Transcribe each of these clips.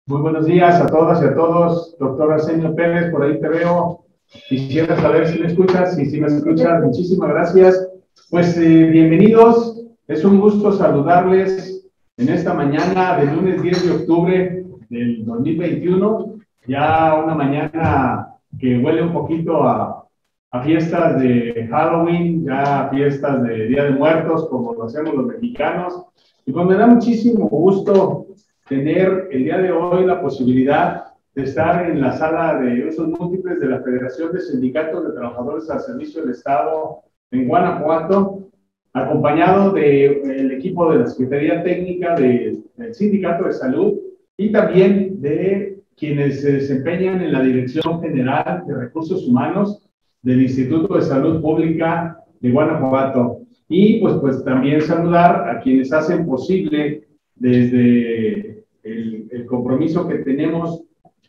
Muy buenos días a todas y a todos. Doctor Arsenio Pérez, por ahí te veo. Quisiera saber si me escuchas. Y si me escuchas, muchísimas gracias. Pues bienvenidos. Es un gusto saludarles en esta mañana del lunes 10 de octubre del 2021. Ya una mañana que huele un poquito a fiestas de Halloween, ya a fiestas de Día de Muertos, como lo hacemos los mexicanos. Y pues me da muchísimo gusto tener el día de hoy la posibilidad de estar en la sala de usos múltiples de la Federación de Sindicatos de Trabajadores al Servicio del Estado en Guanajuato, acompañado del equipo de la Secretaría Técnica del Sindicato de Salud y también de quienes se desempeñan en la Dirección General de Recursos Humanos del Instituto de Salud Pública de Guanajuato. Y pues también saludar a quienes hacen posible desde el compromiso que tenemos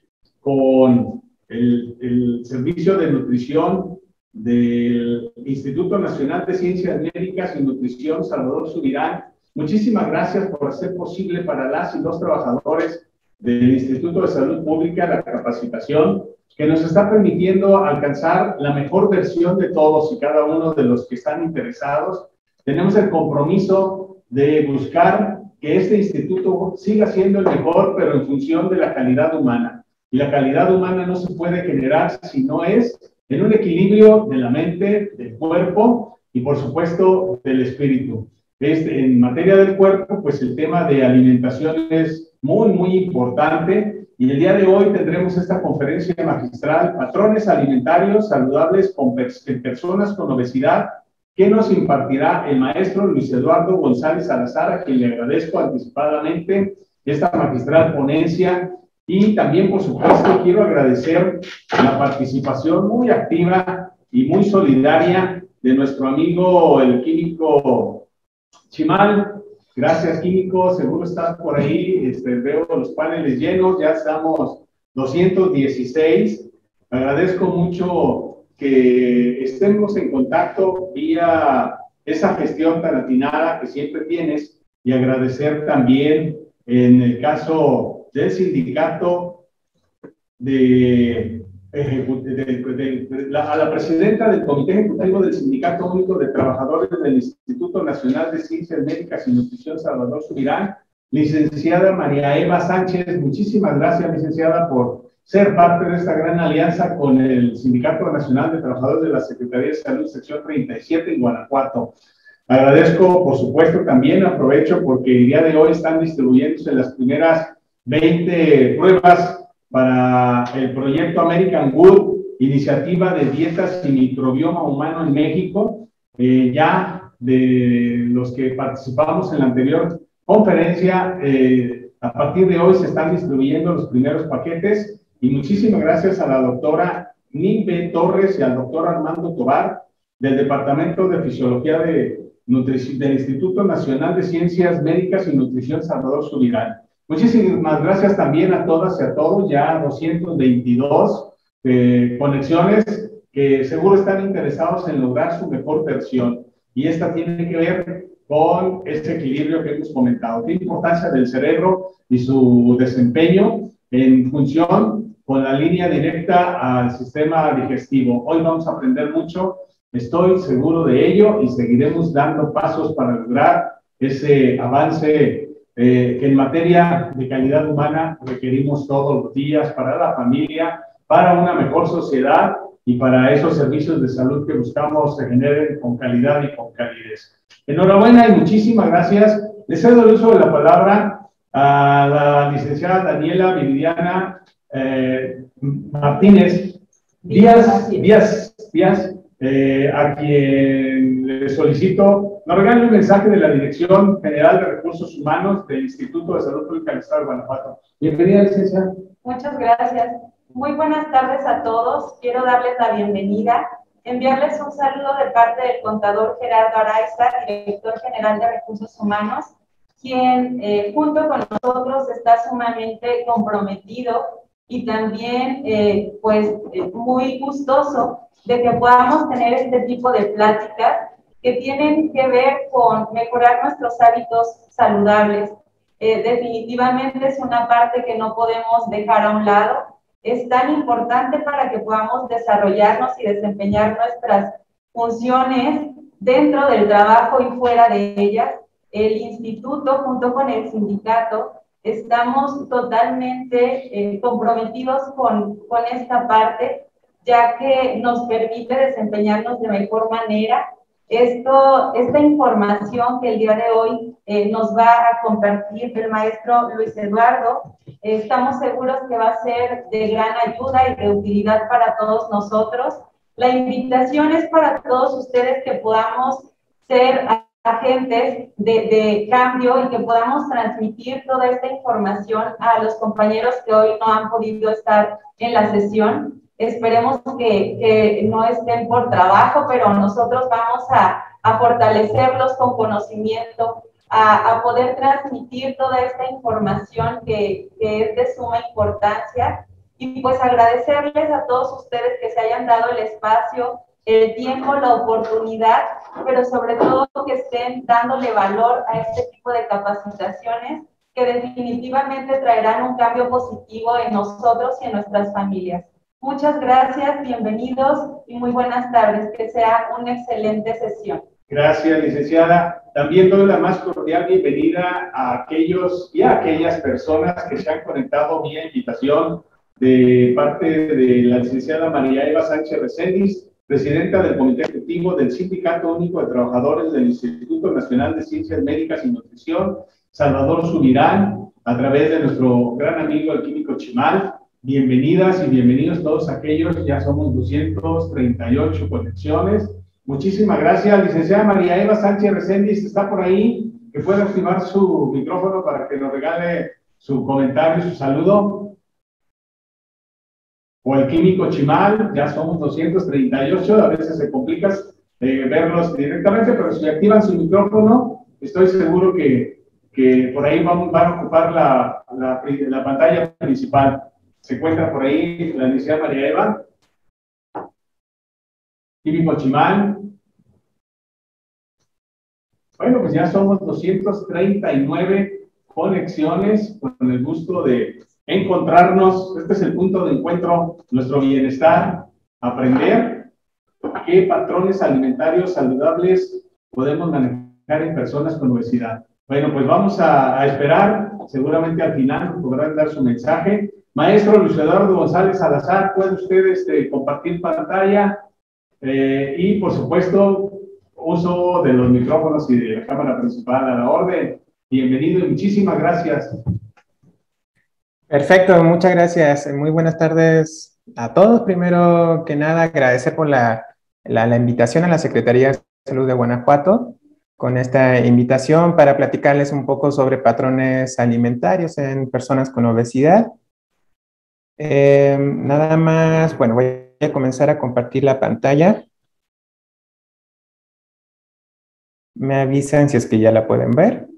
con el Servicio de Nutrición del Instituto Nacional de Ciencias Médicas y Nutrición, Salvador Subirán. Muchísimas gracias por hacer posible para las y los trabajadores del Instituto de Salud Pública la capacitación que nos está permitiendo alcanzar la mejor versión de todos y cada uno de los que están interesados. Tenemos el compromiso de buscar que este instituto siga siendo el mejor, pero en función de la calidad humana. Y la calidad humana no se puede generar si no es en un equilibrio de la mente, del cuerpo y, por supuesto, del espíritu. En materia del cuerpo, pues el tema de alimentación es muy importante. Y el día de hoy tendremos esta conferencia magistral, Patrones Alimentarios Saludables en Personas con Obesidad, que nos impartirá el maestro Luis Eduardo González Salazar, a quien le agradezco anticipadamente esta magistral ponencia. Y también, por supuesto, quiero agradecer la participación muy activa y muy solidaria de nuestro amigo, el químico Chimal. Gracias, químico, seguro estás por ahí. Veo los paneles llenos, ya estamos 216. Agradezco mucho que estemos en contacto vía esa gestión tan atinada que siempre tienes, y agradecer también en el caso del sindicato a la presidenta del Comité Ejecutivo del Sindicato Único de Trabajadores del Instituto Nacional de Ciencias Médicas y Nutrición, Salvador Subirán, licenciada María Eva Sánchez. Muchísimas gracias, licenciada, por ser parte de esta gran alianza con el Sindicato Nacional de Trabajadores de la Secretaría de Salud, sección 37 en Guanajuato. Agradezco, por supuesto, también aprovecho porque el día de hoy están distribuyéndose las primeras 20 pruebas para el proyecto American Good, iniciativa de dietas y microbioma humano en México. Ya de los que participamos en la anterior conferencia, a partir de hoy se están distribuyendo los primeros paquetes, y muchísimas gracias a la doctora Nimbe Torres y al doctor Armando Tobar del Departamento de Fisiología del Instituto Nacional de Ciencias Médicas y Nutrición, Salvador Subirán. Muchísimas gracias también a todas y a todos, ya 222 conexiones que seguro están interesados en lograr su mejor versión. Y esta tiene que ver con ese equilibrio que hemos comentado. ¿Qué importancia del cerebro y su desempeño en función con la línea directa al sistema digestivo? Hoy vamos a aprender mucho, estoy seguro de ello, y seguiremos dando pasos para lograr ese avance que en materia de calidad humana requerimos todos los días para la familia, para una mejor sociedad y para esos servicios de salud que buscamos se generen con calidad y con calidez. Enhorabuena y muchísimas gracias. Le cedo el uso de la palabra a la licenciada Daniela Viridiana Martínez Díaz, a quien le solicito nos regale un mensaje de la Dirección General de Recursos Humanos del Instituto de Salud Pública del Estado de Guanajuato. Bienvenida, licenciada. Muchas gracias. Muy buenas tardes a todos. Quiero darles la bienvenida, enviarles un saludo de parte del contador Gerardo Araiza, director general de Recursos Humanos, quien junto con nosotros está sumamente comprometido y también muy gustoso de que podamos tener este tipo de pláticas que tienen que ver con mejorar nuestros hábitos saludables, definitivamente es una parte que no podemos dejar a un lado. Es tan importante para que podamos desarrollarnos y desempeñar nuestras funciones dentro del trabajo y fuera de ellas. El instituto, junto con el sindicato, estamos totalmente comprometidos con esta parte, ya que nos permite desempeñarnos de mejor manera. Esta información que el día de hoy nos va a compartir el maestro Luis Eduardo, estamos seguros que va a ser de gran ayuda y de utilidad para todos nosotros. La invitación es para todos ustedes que podamos ser agentes de cambio y que podamos transmitir toda esta información a los compañeros que hoy no han podido estar en la sesión. Esperemos que no estén por trabajo, pero nosotros vamos a fortalecerlos con conocimiento, a poder transmitir toda esta información que es de suma importancia. Y pues agradecerles a todos ustedes que se hayan dado el espacio, el tiempo, la oportunidad, pero sobre todo que estén dándole valor a este tipo de capacitaciones que definitivamente traerán un cambio positivo en nosotros y en nuestras familias. Muchas gracias, bienvenidos y muy buenas tardes. Que sea una excelente sesión. Gracias, licenciada. También doy la más cordial bienvenida a aquellos y a aquellas personas que se han conectado vía invitación de parte de la licenciada María Eva Sánchez Reséndiz, presidenta del Comité Ejecutivo del Sindicato Único de Trabajadores del Instituto Nacional de Ciencias Médicas y Nutrición, Salvador Subirán, a través de nuestro gran amigo el químico Chimal. Bienvenidas y bienvenidos todos aquellos, ya somos 238 conexiones. Muchísimas gracias, licenciada María Eva Sánchez Reséndiz, está por ahí, que puede activar su micrófono para que nos regale su comentario, su saludo. O el químico Chimal, ya somos 238, a veces se complica verlos directamente, pero si activan su micrófono, estoy seguro que por ahí van a ocupar la pantalla principal. Se encuentra por ahí la licenciada María Eva, químico Chimal. Bueno, pues ya somos 239 conexiones, con el gusto de encontrarnos. Este es el punto de encuentro, nuestro bienestar, aprender qué patrones alimentarios saludables podemos manejar en personas con obesidad. Bueno, pues vamos a esperar, seguramente al final podrán dar su mensaje. Maestro Luis Eduardo González Salazar, ¿puede usted compartir pantalla? Y por supuesto, uso de los micrófonos y de la cámara principal a la orden. Bienvenido y muchísimas gracias. Perfecto, muchas gracias. Muy buenas tardes a todos. Primero que nada, agradecer por la invitación a la Secretaría de Salud de Guanajuato con esta invitación para platicarles un poco sobre patrones alimentarios en personas con obesidad. Nada más, bueno, voy a comenzar a compartir la pantalla. Me avisan si es que ya la pueden ver.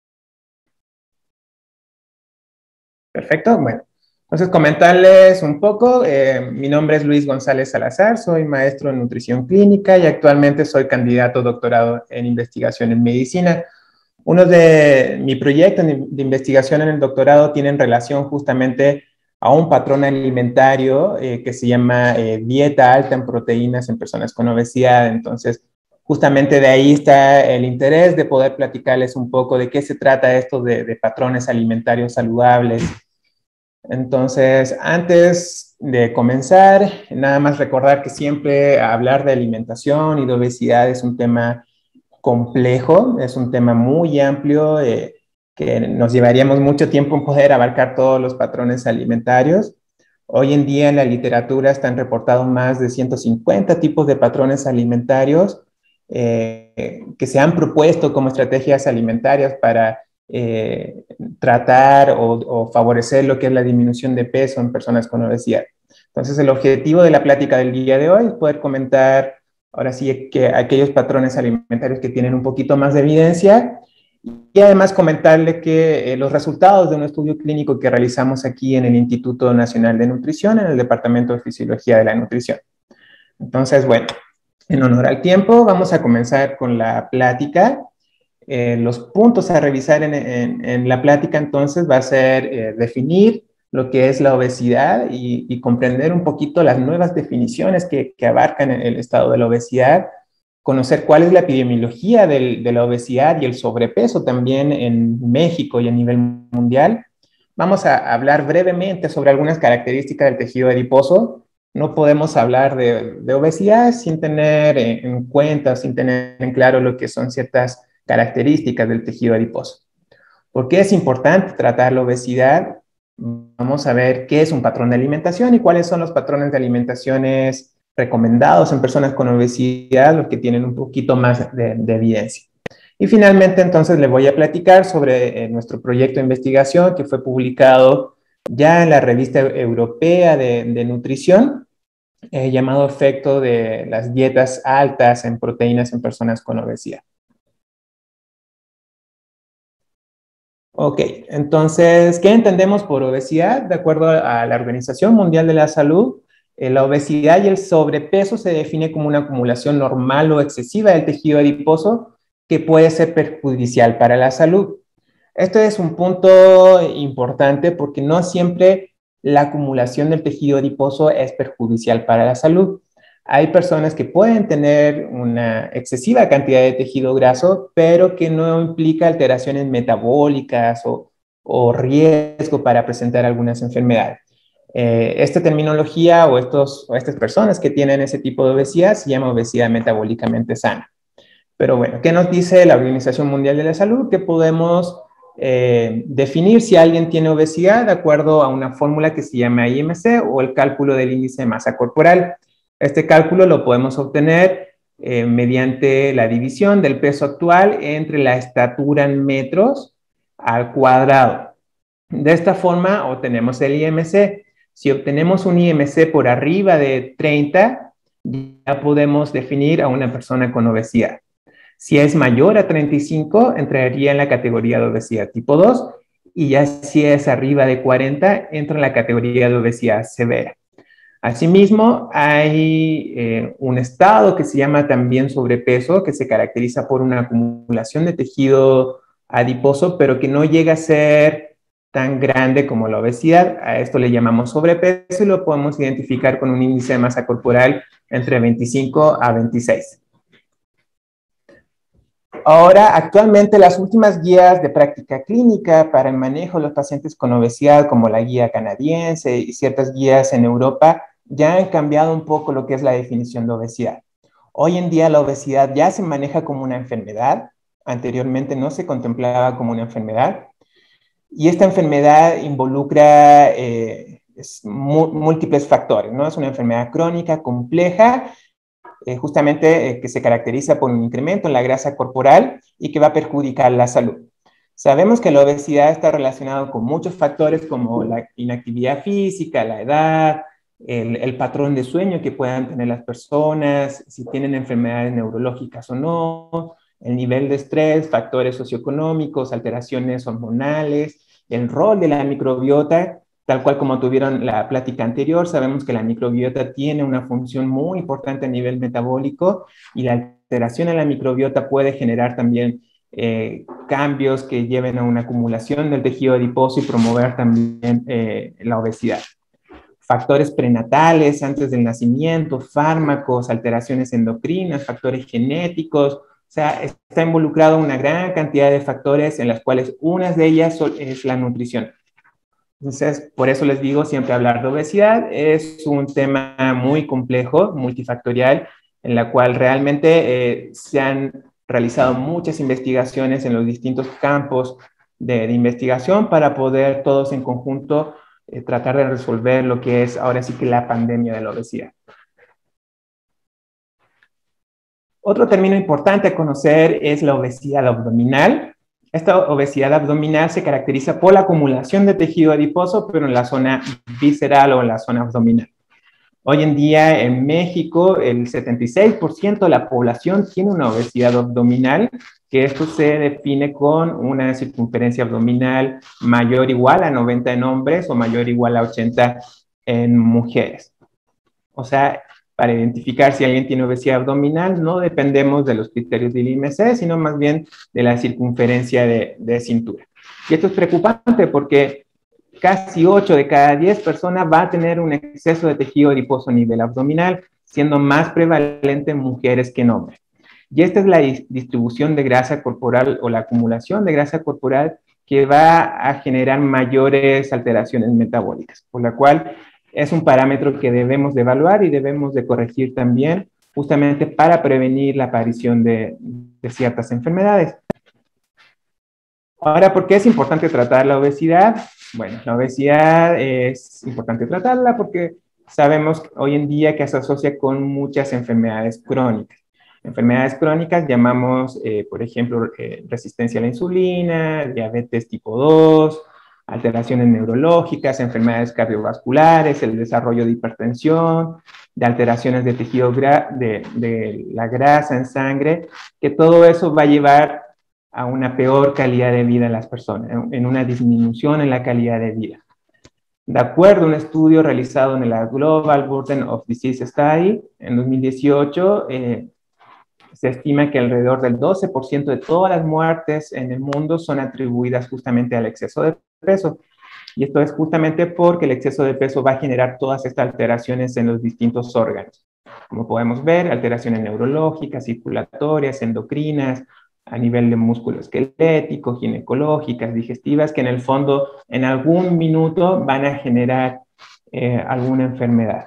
Perfecto, bueno. Entonces, comentarles un poco. Mi nombre es Luis González Salazar, soy maestro en nutrición clínica y actualmente soy candidato a doctorado en investigación en medicina. Uno de mi proyecto de investigación en el doctorado tiene relación justamente a un patrón alimentario que se llama dieta alta en proteínas en personas con obesidad. Entonces, justamente de ahí está el interés de poder platicarles un poco de qué se trata esto de patrones alimentarios saludables. Entonces, antes de comenzar, nada más recordar que siempre hablar de alimentación y de obesidad es un tema complejo, es un tema muy amplio, que nos llevaríamos mucho tiempo en poder abarcar todos los patrones alimentarios. Hoy en día en la literatura están reportados más de 150 tipos de patrones alimentarios que se han propuesto como estrategias alimentarias para tratar o favorecer lo que es la disminución de peso en personas con obesidad. Entonces, el objetivo de la plática del día de hoy es poder comentar ahora sí que aquellos patrones alimentarios que tienen un poquito más de evidencia y además comentarle que los resultados de un estudio clínico que realizamos aquí en el Instituto Nacional de Nutrición, en el Departamento de Fisiología de la Nutrición. Entonces, bueno, en honor al tiempo, vamos a comenzar con la plática. Los puntos a revisar en la plática entonces va a ser definir lo que es la obesidad y comprender un poquito las nuevas definiciones que abarcan el estado de la obesidad, conocer cuál es la epidemiología de la obesidad y el sobrepeso también en México y a nivel mundial. Vamos a hablar brevemente sobre algunas características del tejido adiposo. No podemos hablar de obesidad sin tener en cuenta, sin tener en claro lo que son ciertas características del tejido adiposo. ¿Por qué es importante tratar la obesidad? Vamos a ver qué es un patrón de alimentación y cuáles son los patrones de alimentaciones recomendados en personas con obesidad, los que tienen un poquito más de evidencia. Y finalmente, entonces, le voy a platicar sobre nuestro proyecto de investigación que fue publicado ya en la revista europea de nutrición, llamado Efecto de las dietas altas en proteínas en personas con obesidad. Ok, entonces, ¿qué entendemos por obesidad? De acuerdo a la Organización Mundial de la Salud, la obesidad y el sobrepeso se define como una acumulación normal o excesiva del tejido adiposo que puede ser perjudicial para la salud. Este es un punto importante porque no siempre la acumulación del tejido adiposo es perjudicial para la salud. Hay personas que pueden tener una excesiva cantidad de tejido graso, pero que no implica alteraciones metabólicas o riesgo para presentar algunas enfermedades. Esta terminología o estas personas que tienen ese tipo de obesidad se llama obesidad metabólicamente sana. Pero bueno, ¿qué nos dice la Organización Mundial de la Salud? Que podemos definir si alguien tiene obesidad de acuerdo a una fórmula que se llama IMC o el cálculo del índice de masa corporal. Este cálculo lo podemos obtener mediante la división del peso actual entre la estatura en metros al cuadrado. De esta forma obtenemos el IMC. Si obtenemos un IMC por arriba de 30, ya podemos definir a una persona con obesidad. Si es mayor a 35, entraría en la categoría de obesidad tipo 2, y ya si es arriba de 40, entra en la categoría de obesidad severa. Asimismo, hay un estado que se llama también sobrepeso, que se caracteriza por una acumulación de tejido adiposo, pero que no llega a ser tan grande como la obesidad. A esto le llamamos sobrepeso y lo podemos identificar con un índice de masa corporal entre 25 a 26. Ahora, actualmente las últimas guías de práctica clínica para el manejo de los pacientes con obesidad, como la guía canadiense y ciertas guías en Europa, ya han cambiado un poco lo que es la definición de obesidad. Hoy en día la obesidad ya se maneja como una enfermedad. Anteriormente no se contemplaba como una enfermedad. Y esta enfermedad involucra múltiples factores, ¿no? Es una enfermedad crónica, compleja, justamente que se caracteriza por un incremento en la grasa corporal y que va a perjudicar la salud. Sabemos que la obesidad está relacionada con muchos factores como la inactividad física, la edad, el patrón de sueño que puedan tener las personas, si tienen enfermedades neurológicas o no, el nivel de estrés, factores socioeconómicos, alteraciones hormonales, el rol de la microbiota. Tal cual como tuvieron la plática anterior, sabemos que la microbiota tiene una función muy importante a nivel metabólico y la alteración en la microbiota puede generar también cambios que lleven a una acumulación del tejido adiposo y promover también la obesidad. Factores prenatales antes del nacimiento, fármacos, alteraciones endocrinas, factores genéticos. O sea, está involucrado una gran cantidad de factores en las cuales una de ellas es la nutrición. Entonces, por eso les digo, siempre hablar de obesidad es un tema muy complejo, multifactorial, en la cual realmente se han realizado muchas investigaciones en los distintos campos de investigación para poder todos en conjunto tratar de resolver lo que es ahora sí que la pandemia de la obesidad. Otro término importante a conocer es la obesidad abdominal. Esta obesidad abdominal se caracteriza por la acumulación de tejido adiposo, pero en la zona visceral o en la zona abdominal. Hoy en día en México el 76% de la población tiene una obesidad abdominal, que esto se define con una circunferencia abdominal mayor o igual a 90 en hombres o mayor o igual a 80 en mujeres. O sea, para identificar si alguien tiene obesidad abdominal, no dependemos de los criterios del IMC, sino más bien de la circunferencia de cintura. Y esto es preocupante porque casi 8 de cada 10 personas va a tener un exceso de tejido adiposo a nivel abdominal, siendo más prevalente en mujeres que en hombres. Y esta es la distribución de grasa corporal o la acumulación de grasa corporal que va a generar mayores alteraciones metabólicas, por la cual es un parámetro que debemos de evaluar y debemos de corregir también, justamente para prevenir la aparición de ciertas enfermedades. Ahora, ¿por qué es importante tratar la obesidad? Bueno, la obesidad es importante tratarla porque sabemos hoy en día que se asocia con muchas enfermedades crónicas. Enfermedades crónicas llamamos, por ejemplo, resistencia a la insulina, diabetes tipo 2, alteraciones neurológicas, enfermedades cardiovasculares, el desarrollo de hipertensión, de alteraciones de tejido de la grasa en sangre, que todo eso va a llevar a una peor calidad de vida en las personas, en una disminución en la calidad de vida. De acuerdo a un estudio realizado en la Global Burden of Disease Study en 2018, se estima que alrededor del 12% de todas las muertes en el mundo son atribuidas justamente al exceso de peso. Y esto es justamente porque el exceso de peso va a generar todas estas alteraciones en los distintos órganos. Como podemos ver, alteraciones neurológicas, circulatorias, endocrinas, a nivel de músculo esquelético, ginecológicas, digestivas, que en el fondo en algún minuto van a generar alguna enfermedad.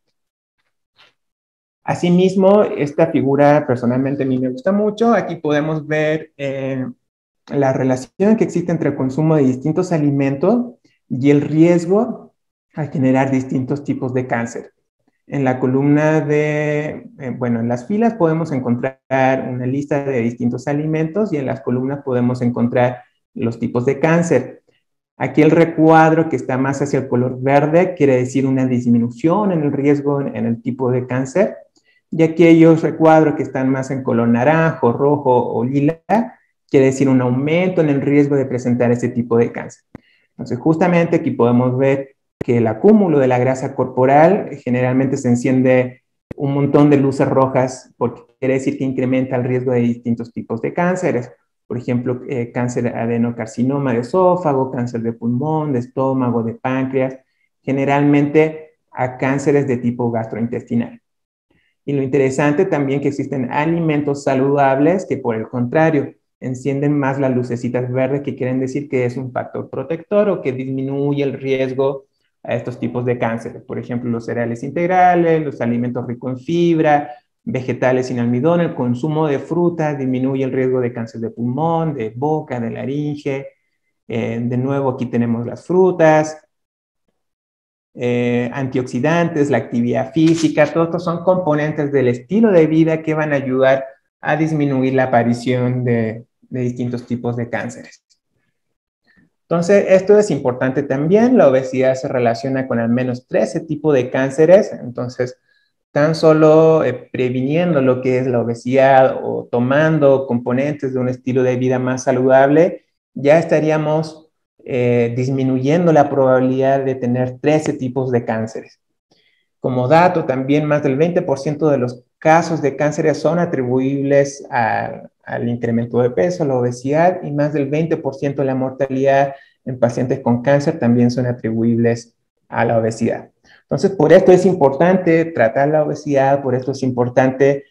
Asimismo, esta figura personalmente a mí me gusta mucho. Aquí podemos ver la relación que existe entre el consumo de distintos alimentos y el riesgo a generar distintos tipos de cáncer. En la columna en las filas podemos encontrar una lista de distintos alimentos y en las columnas podemos encontrar los tipos de cáncer. Aquí el recuadro que está más hacia el color verde quiere decir una disminución en el riesgo en el tipo de cáncer. Y aquellos recuadros que están más en color naranjo, rojo o lila, quiere decir un aumento en el riesgo de presentar este tipo de cáncer. Entonces, justamente aquí podemos ver que el acúmulo de la grasa corporal generalmente se enciende un montón de luces rojas, porque quiere decir que incrementa el riesgo de distintos tipos de cánceres. Por ejemplo, cáncer adenocarcinoma de esófago, cáncer de pulmón, de estómago, de páncreas, generalmente a cánceres de tipo gastrointestinal. Y lo interesante también que existen alimentos saludables que, por el contrario, encienden más las lucecitas verdes, que quieren decir que es un factor protector o que disminuye el riesgo a estos tipos de cáncer. Por ejemplo, los cereales integrales, los alimentos ricos en fibra, vegetales sin almidón, el consumo de frutas disminuye el riesgo de cáncer de pulmón, de boca, de laringe. De nuevo, aquí tenemos las frutas. Antioxidantes, la actividad física, todos estos son componentes del estilo de vida que van a ayudar a disminuir la aparición de distintos tipos de cánceres. Entonces, esto es importante también. La obesidad se relaciona con al menos 13 tipos de cánceres. Entonces, tan solo previniendo lo que es la obesidad o tomando componentes de un estilo de vida más saludable, ya estaríamos disminuyendo la probabilidad de tener 13 tipos de cánceres. Como dato, también más del 20% de los casos de cánceres son atribuibles al incremento de peso, la obesidad, y más del 20% de la mortalidad en pacientes con cáncer también son atribuibles a la obesidad. Entonces, por esto es importante tratar la obesidad, por esto es importante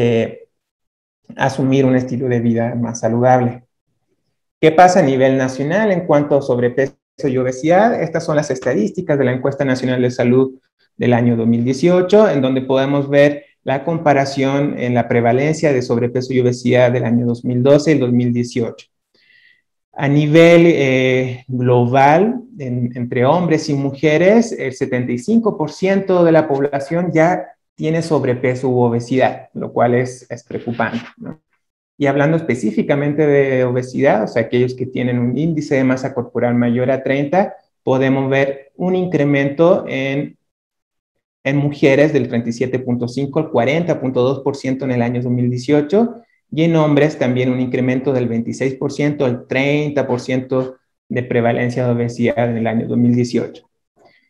asumir un estilo de vida más saludable. ¿Qué pasa a nivel nacional en cuanto a sobrepeso y obesidad? Estas son las estadísticas de la Encuesta Nacional de Salud del año 2018, en donde podemos ver la comparación en la prevalencia de sobrepeso y obesidad del año 2012 y 2018. A nivel global, entre hombres y mujeres, el 75% de la población ya tiene sobrepeso u obesidad, lo cual es preocupante, ¿no? Y hablando específicamente de obesidad, o sea, aquellos que tienen un índice de masa corporal mayor a 30, podemos ver un incremento en mujeres del 37.5 al 40.2% en el año 2018, y en hombres también un incremento del 26% al 30% de prevalencia de obesidad en el año 2018.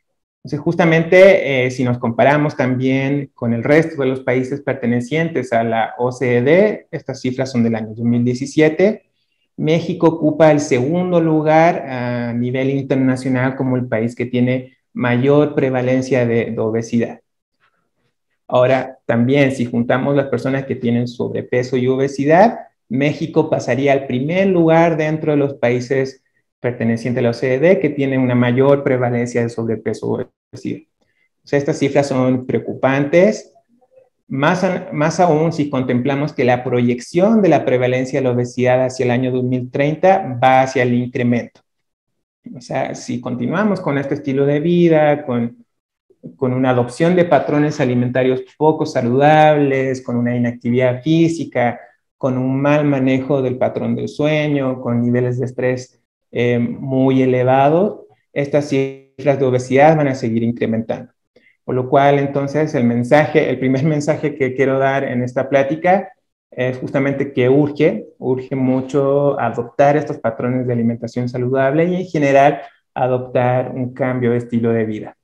Entonces, justamente, si nos comparamos también con el resto de los países pertenecientes a la OCDE, estas cifras son del año 2017, México ocupa el segundo lugar a nivel internacional como el país que tiene mayor prevalencia de obesidad. Ahora, también, si juntamos las personas que tienen sobrepeso y obesidad, México pasaría al primer lugar dentro de los países pertenecientes a la OCDE que tienen una mayor prevalencia de sobrepeso o obesidad. O sea, estas cifras son preocupantes, más aún si contemplamos que la proyección de la prevalencia de la obesidad hacia el año 2030 va hacia el incremento. O sea, si continuamos con este estilo de vida, con una adopción de patrones alimentarios poco saludables, con una inactividad física, con un mal manejo del patrón del sueño, con niveles de estrés muy elevados, estas cifras de obesidad van a seguir incrementando. Por lo cual, entonces, el primer mensaje que quiero dar en esta plática es justamente que urge mucho adoptar estos patrones de alimentación saludable y, en general, adoptar un cambio de estilo de vida.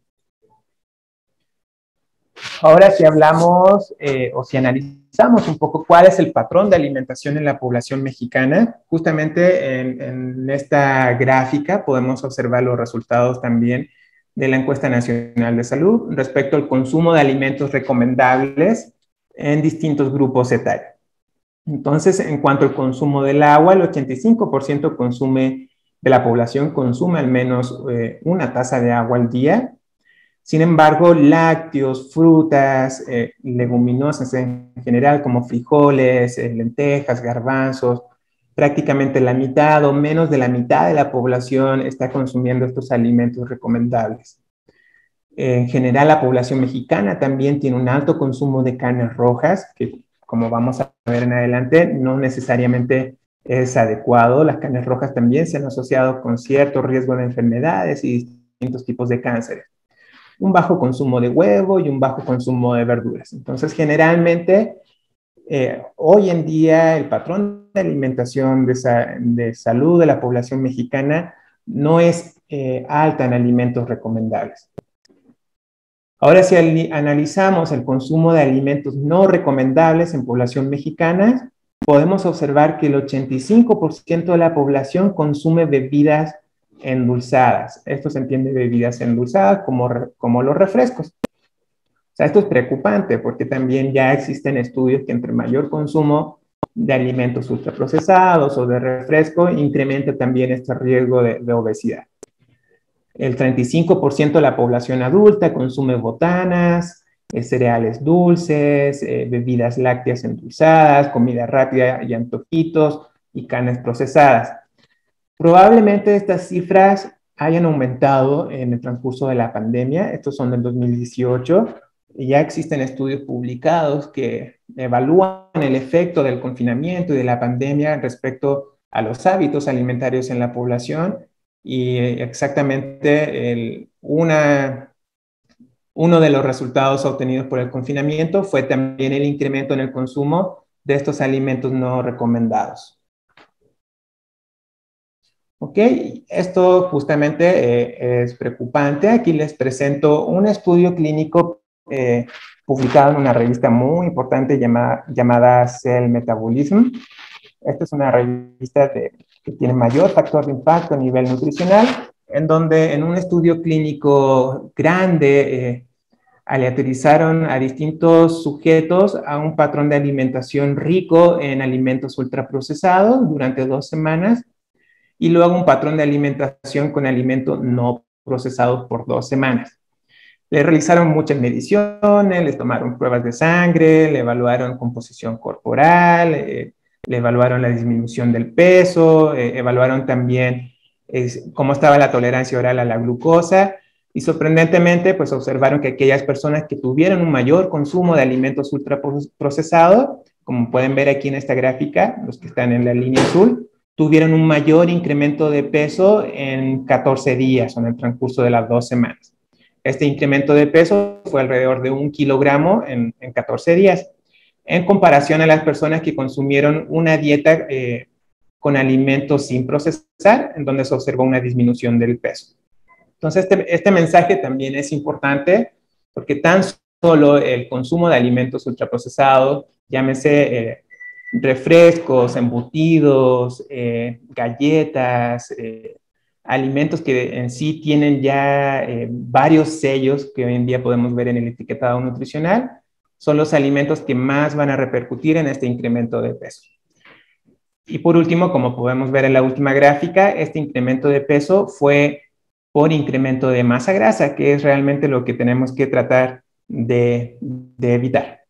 Ahora, si hablamos o si analizamos un poco cuál es el patrón de alimentación en la población mexicana, justamente en esta gráfica podemos observar los resultados también de la Encuesta Nacional de Salud respecto al consumo de alimentos recomendables en distintos grupos etarios. Entonces, en cuanto al consumo del agua, el 85% de la población consume al menos una taza de agua al día. Sin embargo, lácteos, frutas, leguminosas en general, como frijoles, lentejas, garbanzos, prácticamente la mitad o menos de la mitad de la población está consumiendo estos alimentos recomendables. En general, la población mexicana también tiene un alto consumo de carnes rojas, que como vamos a ver en adelante, no necesariamente es adecuado. Las carnes rojas también se han asociado con cierto riesgo de enfermedades y distintos tipos de cánceres. Un bajo consumo de huevo y un bajo consumo de verduras. Entonces, generalmente, hoy en día, el patrón de alimentación de salud de la población mexicana no es alta en alimentos recomendables. Ahora, si analizamos el consumo de alimentos no recomendables en población mexicana, podemos observar que el 85% de la población consume bebidas endulzadas. Esto se entiende bebidas endulzadas como los refrescos. O sea, esto es preocupante porque también ya existen estudios que entre mayor consumo de alimentos ultraprocesados o de refresco incrementa también este riesgo de obesidad. El 35% de la población adulta consume botanas, cereales dulces, bebidas lácteas endulzadas, comida rápida y antojitos y carnes procesadas. Probablemente estas cifras hayan aumentado en el transcurso de la pandemia. Estos son del 2018. Y ya existen estudios publicados que evalúan el efecto del confinamiento y de la pandemia respecto a los hábitos alimentarios en la población. Y exactamente uno de los resultados obtenidos por el confinamiento fue también el incremento en el consumo de estos alimentos no recomendados. Ok, esto justamente es preocupante. Aquí les presento un estudio clínico publicado en una revista muy importante llamada Cell Metabolism. Esta es una revista que tiene mayor factor de impacto a nivel nutricional, en donde en un estudio clínico grande aleatorizaron a distintos sujetos a un patrón de alimentación rico en alimentos ultraprocesados durante 2 semanas, y luego un patrón de alimentación con alimentos no procesados por 2 semanas. Le realizaron muchas mediciones, les tomaron pruebas de sangre, le evaluaron composición corporal, le evaluaron la disminución del peso, evaluaron también cómo estaba la tolerancia oral a la glucosa, y sorprendentemente pues observaron que aquellas personas que tuvieron un mayor consumo de alimentos ultraprocesados, como pueden ver aquí en esta gráfica, los que están en la línea azul, tuvieron un mayor incremento de peso en 14 días o en el transcurso de las 2 semanas. Este incremento de peso fue alrededor de 1 kilogramo en 14 días, en comparación a las personas que consumieron una dieta con alimentos sin procesar, en donde se observó una disminución del peso. Entonces, este mensaje también es importante porque tan solo el consumo de alimentos ultraprocesados, llámese refrescos, embutidos, galletas, alimentos que en sí tienen ya varios sellos que hoy en día podemos ver en el etiquetado nutricional, son los alimentos que más van a repercutir en este incremento de peso. Y por último, como podemos ver en la última gráfica, este incremento de peso fue por incremento de masa grasa, que es realmente lo que tenemos que tratar de evitar.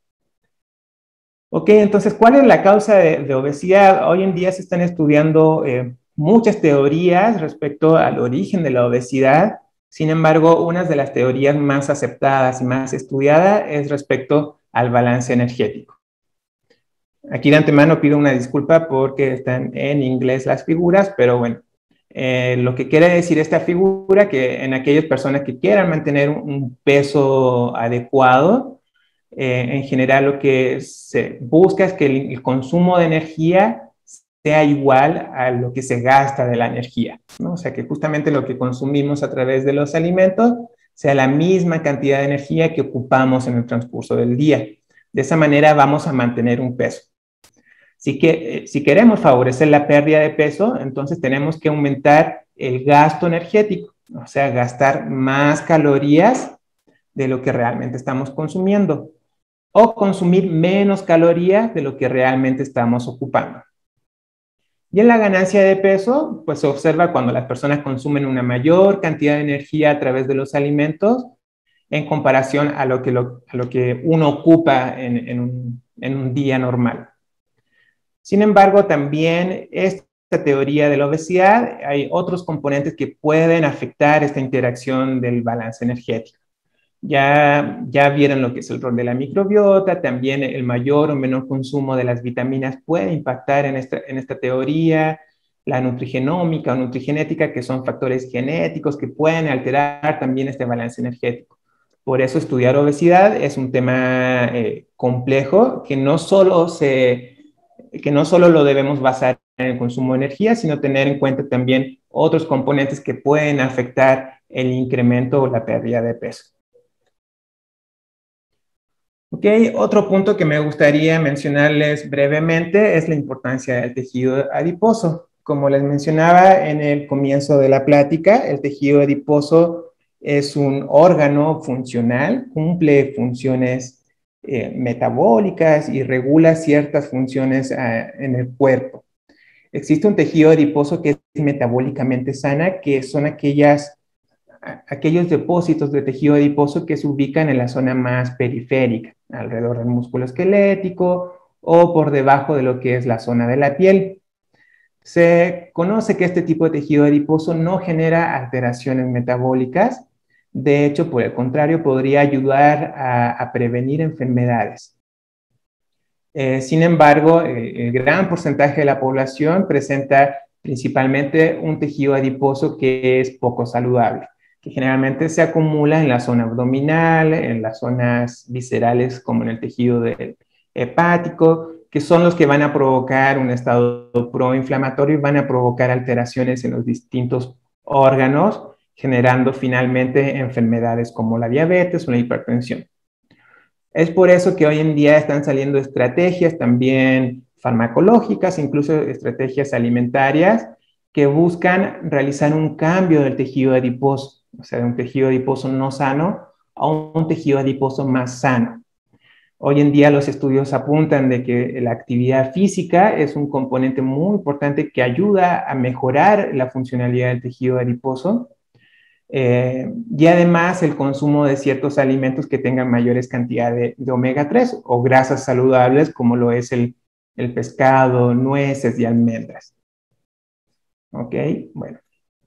Ok, entonces, ¿cuál es la causa de obesidad? Hoy en día se están estudiando muchas teorías respecto al origen de la obesidad. Sin embargo, una de las teorías más aceptadas y más estudiadas es respecto al balance energético. Aquí de antemano pido una disculpa porque están en inglés las figuras, pero bueno, lo que quiere decir esta figura que en aquellas personas que quieran mantener un peso adecuado, en general lo que se busca es que el consumo de energía sea igual a lo que se gasta de la energía, ¿no? O sea, que justamente lo que consumimos a través de los alimentos sea la misma cantidad de energía que ocupamos en el transcurso del día. De esa manera vamos a mantener un peso. Si queremos favorecer la pérdida de peso, entonces tenemos que aumentar el gasto energético, o sea, gastar más calorías de lo que realmente estamos consumiendo o consumir menos calorías de lo que realmente estamos ocupando. Y en la ganancia de peso, pues se observa cuando las personas consumen una mayor cantidad de energía a través de los alimentos en comparación a lo que uno ocupa en un día normal. Sin embargo, también esta teoría de la obesidad, hay otros componentes que pueden afectar esta interacción del balance energético. Ya vieron lo que es el rol de la microbiota, también el mayor o menor consumo de las vitaminas puede impactar en esta teoría, la nutrigenómica o nutrigenética, que son factores genéticos que pueden alterar también este balance energético. Por eso estudiar obesidad es un tema complejo que no solo lo debemos basar en el consumo de energía, sino tener en cuenta también otros componentes que pueden afectar el incremento o la pérdida de peso. Ok, otro punto que me gustaría mencionarles brevemente es la importancia del tejido adiposo. Como les mencionaba en el comienzo de la plática, el tejido adiposo es un órgano funcional, cumple funciones metabólicas y regula ciertas funciones en el cuerpo. Existe un tejido adiposo que es metabólicamente sana, que son aquellos depósitos de tejido adiposo que se ubican en la zona más periférica, alrededor del músculo esquelético o por debajo de lo que es la zona de la piel. Se conoce que este tipo de tejido adiposo no genera alteraciones metabólicas. De hecho, por el contrario, podría ayudar a prevenir enfermedades. Sin embargo, el gran porcentaje de la población presenta principalmente un tejido adiposo que es poco saludable, que generalmente se acumula en la zona abdominal, en las zonas viscerales como en el tejido hepático, que son los que van a provocar un estado proinflamatorio y van a provocar alteraciones en los distintos órganos, generando finalmente enfermedades como la diabetes o la hipertensión. Es por eso que hoy en día están saliendo estrategias también farmacológicas, incluso estrategias alimentarias, que buscan realizar un cambio del tejido adiposo, o sea, de un tejido adiposo no sano a un tejido adiposo más sano. Hoy en día los estudios apuntan de que la actividad física es un componente muy importante que ayuda a mejorar la funcionalidad del tejido adiposo. Y además el consumo de ciertos alimentos que tengan mayores cantidades de omega 3 o grasas saludables, como lo es el pescado, nueces y almendras. Ok, bueno.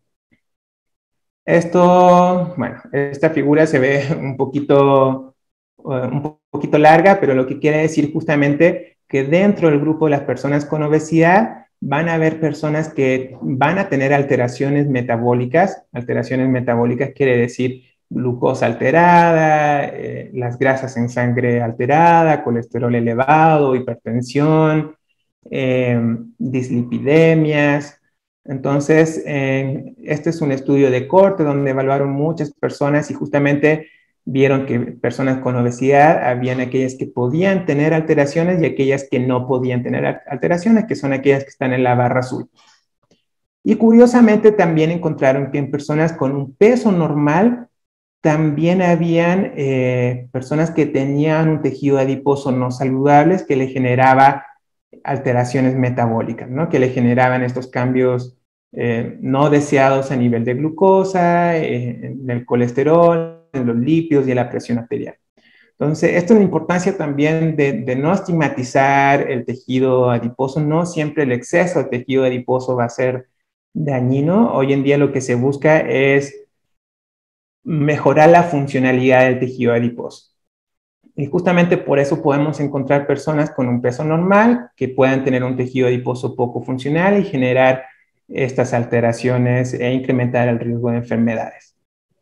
Esta figura se ve un poquito larga, pero lo que quiere decir justamente que dentro del grupo de las personas con obesidad van a haber personas que van a tener alteraciones metabólicas. Alteraciones metabólicas quiere decir glucosa alterada, las grasas en sangre alterada, colesterol elevado, hipertensión, dislipidemias. Entonces, este es un estudio de corte donde evaluaron muchas personas y justamente vieron que personas con obesidad, habían aquellas que podían tener alteraciones y aquellas que no podían tener alteraciones, que son aquellas que están en la barra azul. Y curiosamente también encontraron que en personas con un peso normal, también habían personas que tenían un tejido adiposo no saludable que le generaba alteraciones metabólicas, ¿no? Que le generaban estos cambios no deseados a nivel de glucosa, en el colesterol, en los lípidos y en la presión arterial. Entonces, esto es la importancia también de no estigmatizar el tejido adiposo. No siempre el exceso de tejido adiposo va a ser dañino. Hoy en día lo que se busca es mejorar la funcionalidad del tejido adiposo. Y justamente por eso podemos encontrar personas con un peso normal que puedan tener un tejido adiposo poco funcional y generar estas alteraciones e incrementar el riesgo de enfermedades.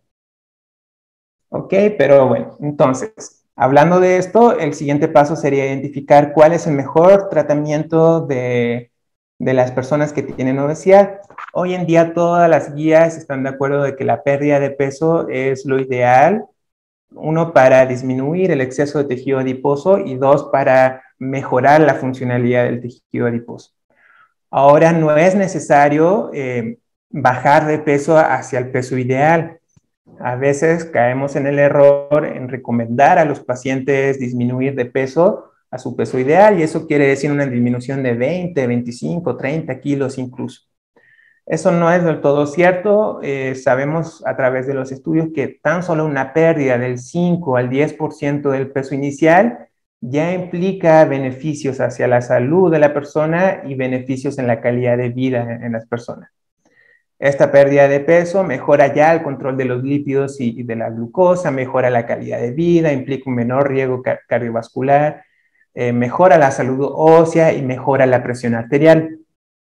Ok, pero bueno, entonces, hablando de esto, el siguiente paso sería identificar cuál es el mejor tratamiento de las personas que tienen obesidad. Hoy en día todas las guías están de acuerdo de que la pérdida de peso es lo ideal. Uno, para disminuir el exceso de tejido adiposo y dos, para mejorar la funcionalidad del tejido adiposo. Ahora no es necesario bajar de peso hacia el peso ideal. A veces caemos en el error en recomendar a los pacientes disminuir de peso a su peso ideal y eso quiere decir una disminución de 20, 25, 30 kilos incluso. Eso no es del todo cierto. Sabemos a través de los estudios que tan solo una pérdida del 5 al 10% del peso inicial ya implica beneficios hacia la salud de la persona y beneficios en la calidad de vida en las personas. Esta pérdida de peso mejora ya el control de los lípidos y de la glucosa, mejora la calidad de vida, implica un menor riesgo cardiovascular, mejora la salud ósea y mejora la presión arterial.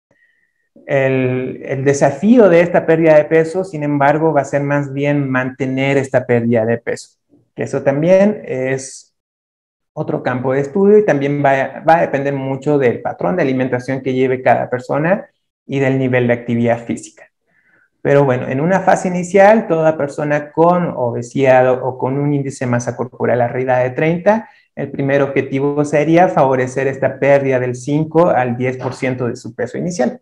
El desafío de esta pérdida de peso, sin embargo, va a ser más bien mantener esta pérdida de peso. Que eso también es otro campo de estudio y también va a depender mucho del patrón de alimentación que lleve cada persona y del nivel de actividad física. Pero bueno, en una fase inicial, toda persona con obesidad o con un índice de masa corporal arriba de 30, el primer objetivo sería favorecer esta pérdida del 5 al 10% de su peso inicial.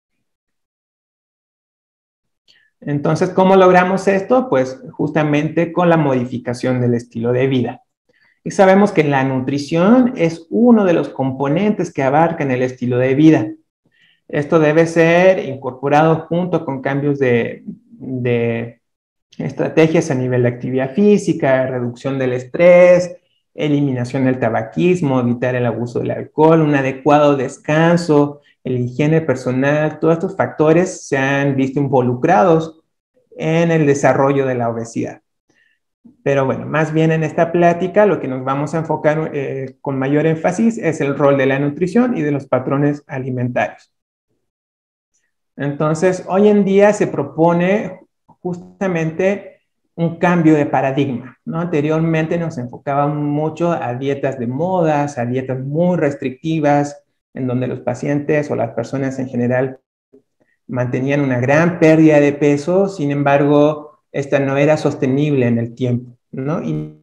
Entonces, ¿cómo logramos esto? Pues justamente con la modificación del estilo de vida. Y sabemos que la nutrición es uno de los componentes que abarcan el estilo de vida. Esto debe ser incorporado junto con cambios de estrategias a nivel de actividad física, reducción del estrés, eliminación del tabaquismo, evitar el abuso del alcohol, un adecuado descanso, la higiene personal. Todos estos factores se han visto involucrados en el desarrollo de la obesidad. Pero bueno, más bien en esta plática lo que nos vamos a enfocar con mayor énfasis es el rol de la nutrición y de los patrones alimentarios. Entonces, hoy en día se propone justamente un cambio de paradigma, ¿no? Anteriormente nos enfocaban mucho a dietas de modas, a dietas muy restrictivas, en donde los pacientes o las personas en general mantenían una gran pérdida de peso, sin embargo, esta no era sostenible en el tiempo, ¿no? Y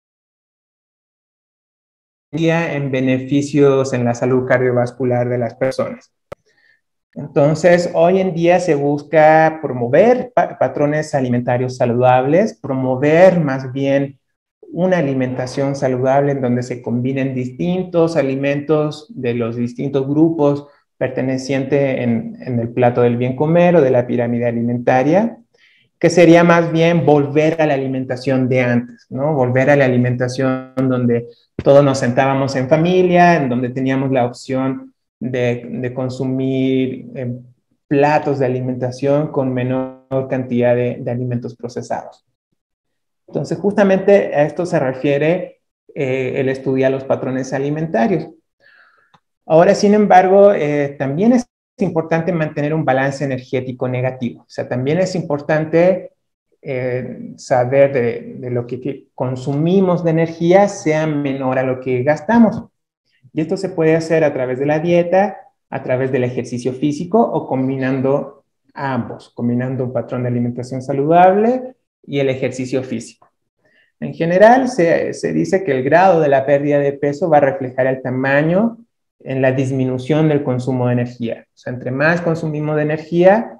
en beneficios en la salud cardiovascular de las personas. Entonces, hoy en día se busca promover patrones alimentarios saludables, promover más bien una alimentación saludable en donde se combinen distintos alimentos de los distintos grupos pertenecientes en el plato del bien comer o de la pirámide alimentaria, que sería más bien volver a la alimentación de antes, ¿no? Volver a la alimentación donde todos nos sentábamos en familia, en donde teníamos la opción de consumir platos de alimentación con menor cantidad de alimentos procesados. Entonces, justamente a esto se refiere el estudiar los patrones alimentarios. Ahora, sin embargo, también es importante mantener un balance energético negativo. O sea, también es importante saber de lo que consumimos de energía sea menor a lo que gastamos. Y esto se puede hacer a través de la dieta, a través del ejercicio físico o combinando ambos, combinando un patrón de alimentación saludable y el ejercicio físico. En general, se dice que el grado de la pérdida de peso va a reflejar el tamaño en la disminución del consumo de energía. O sea, entre más consumimos de energía,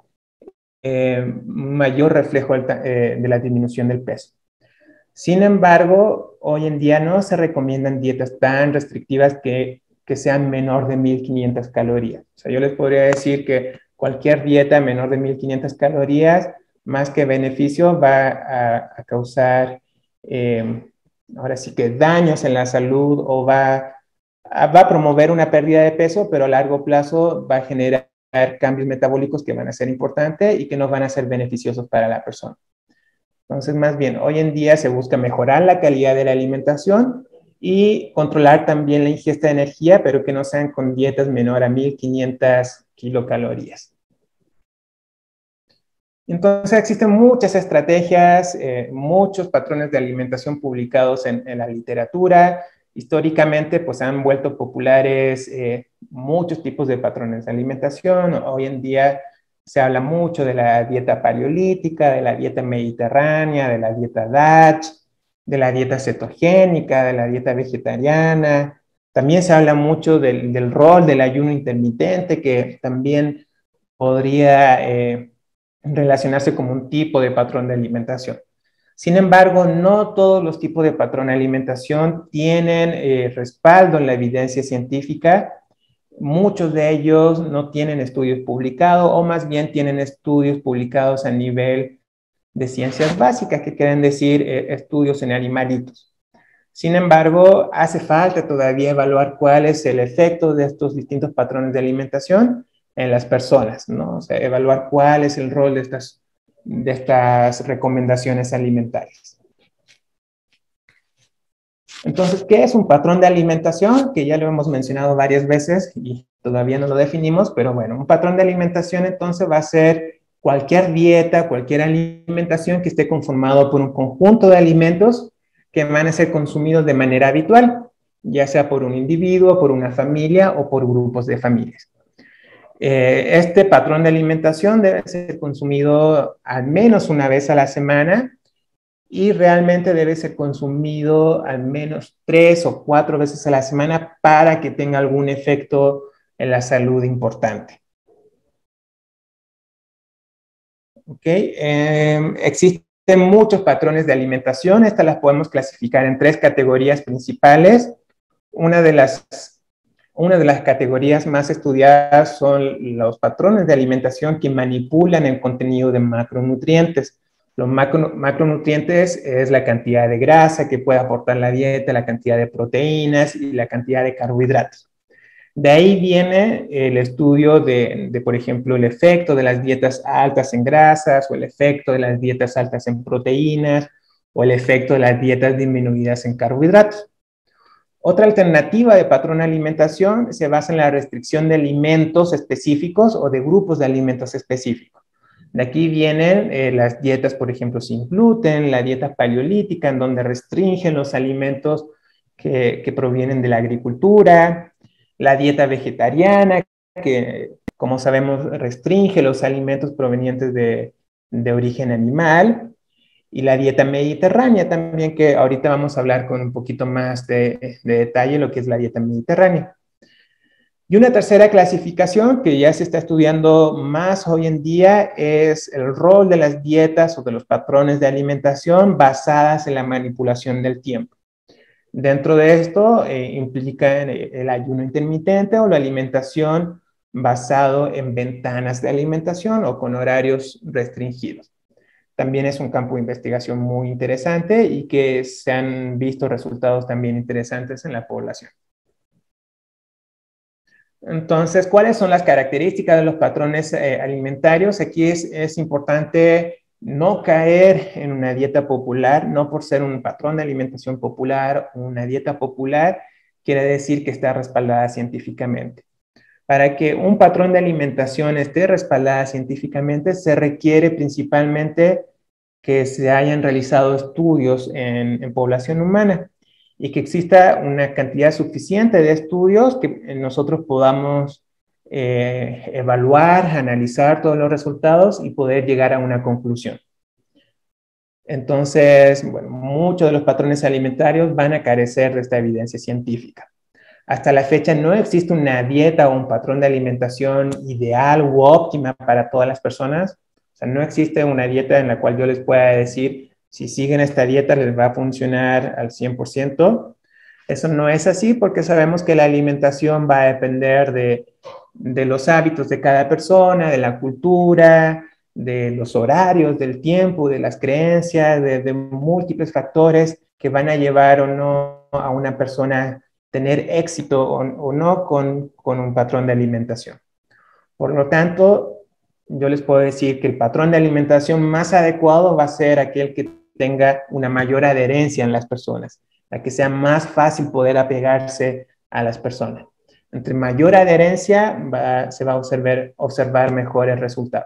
mayor reflejo de la disminución del peso. Sin embargo, hoy en día no se recomiendan dietas tan restrictivas que sean menor de 1500 calorías. O sea, yo les podría decir que cualquier dieta menor de 1500 calorías, más que beneficio, va a causar, ahora sí que daños en la salud o va a promover una pérdida de peso, pero a largo plazo va a generar cambios metabólicos que van a ser importantes y que no van a ser beneficiosos para la persona. Entonces, más bien, hoy en día se busca mejorar la calidad de la alimentación y controlar también la ingesta de energía, pero que no sean con dietas menor a 1500 kilocalorías. Entonces, existen muchas estrategias, muchos patrones de alimentación publicados en la literatura. Históricamente, pues han vuelto populares muchos tipos de patrones de alimentación. Hoy en día se habla mucho de la dieta paleolítica, de la dieta mediterránea, de la dieta DASH, de la dieta cetogénica, de la dieta vegetariana. También se habla mucho del rol del ayuno intermitente, que también podría relacionarse como un tipo de patrón de alimentación. Sin embargo, no todos los tipos de patrón de alimentación tienen respaldo en la evidencia científica. Muchos de ellos no tienen estudios publicados o más bien tienen estudios publicados a nivel de ciencias básicas, que quieren decir estudios en animalitos. Sin embargo, hace falta todavía evaluar cuál es el efecto de estos distintos patrones de alimentación en las personas, ¿no? O sea, evaluar cuál es el rol de estas recomendaciones alimentarias. Entonces, ¿qué es un patrón de alimentación? Que ya lo hemos mencionado varias veces y todavía no lo definimos, pero bueno, un patrón de alimentación entonces va a ser cualquier dieta, cualquier alimentación que esté conformado por un conjunto de alimentos que van a ser consumidos de manera habitual, ya sea por un individuo, por una familia o por grupos de familias. Este patrón de alimentación debe ser consumido al menos una vez a la semana y realmente debe ser consumido al menos 3 o 4 veces a la semana para que tenga algún efecto en la salud importante. ¿Okay? Existen muchos patrones de alimentación. Estas las podemos clasificar en 3 categorías principales. Una de las categorías más estudiadas son los patrones de alimentación que manipulan el contenido de macronutrientes. Los macronutrientes es la cantidad de grasa que puede aportar la dieta, la cantidad de proteínas y la cantidad de carbohidratos. De ahí viene el estudio de, por ejemplo, el efecto de las dietas altas en grasas o el efecto de las dietas altas en proteínas o el efecto de las dietas disminuidas en carbohidratos. Otra alternativa de patrón de alimentación se basa en la restricción de alimentos específicos o de grupos de alimentos específicos. De aquí vienen las dietas, por ejemplo, sin gluten, la dieta paleolítica, en donde restringen los alimentos que provienen de la agricultura, la dieta vegetariana, que, como sabemos, restringe los alimentos provenientes de origen animal, y la dieta mediterránea también, que ahorita vamos a hablar con un poquito más de detalle lo que es la dieta mediterránea. Y una tercera clasificación que ya se está estudiando más hoy en día es el rol de las dietas o de los patrones de alimentación basadas en la manipulación del tiempo. Dentro de esto implica el ayuno intermitente o la alimentación basado en ventanas de alimentación o con horarios restringidos. También es un campo de investigación muy interesante y que se han visto resultados también interesantes en la población. Entonces, ¿cuáles son las características de los patrones alimentarios? Aquí es importante no caer en una dieta popular, no por ser un patrón de alimentación popular o una dieta popular, quiere decir que está respaldada científicamente. Para que un patrón de alimentación esté respaldada científicamente, se requiere principalmente que se hayan realizado estudios en población humana y que exista una cantidad suficiente de estudios que nosotros podamos evaluar, analizar todos los resultados y poder llegar a una conclusión. Entonces, bueno, muchos de los patrones alimentarios van a carecer de esta evidencia científica. Hasta la fecha no existe una dieta o un patrón de alimentación ideal u óptima para todas las personas. O sea, no existe una dieta en la cual yo les pueda decir, si siguen esta dieta les va a funcionar al 100%. Eso no es así porque sabemos que la alimentación va a depender de los hábitos de cada persona, de la cultura, de los horarios, del tiempo, de las creencias, de múltiples factores que van a llevar o no a una persona tener éxito o no con un patrón de alimentación. Por lo tanto, yo les puedo decir que el patrón de alimentación más adecuado va a ser aquel que tenga una mayor adherencia en las personas, la que sea más fácil poder apegarse a las personas. Entre mayor adherencia se va a observar mejores resultados.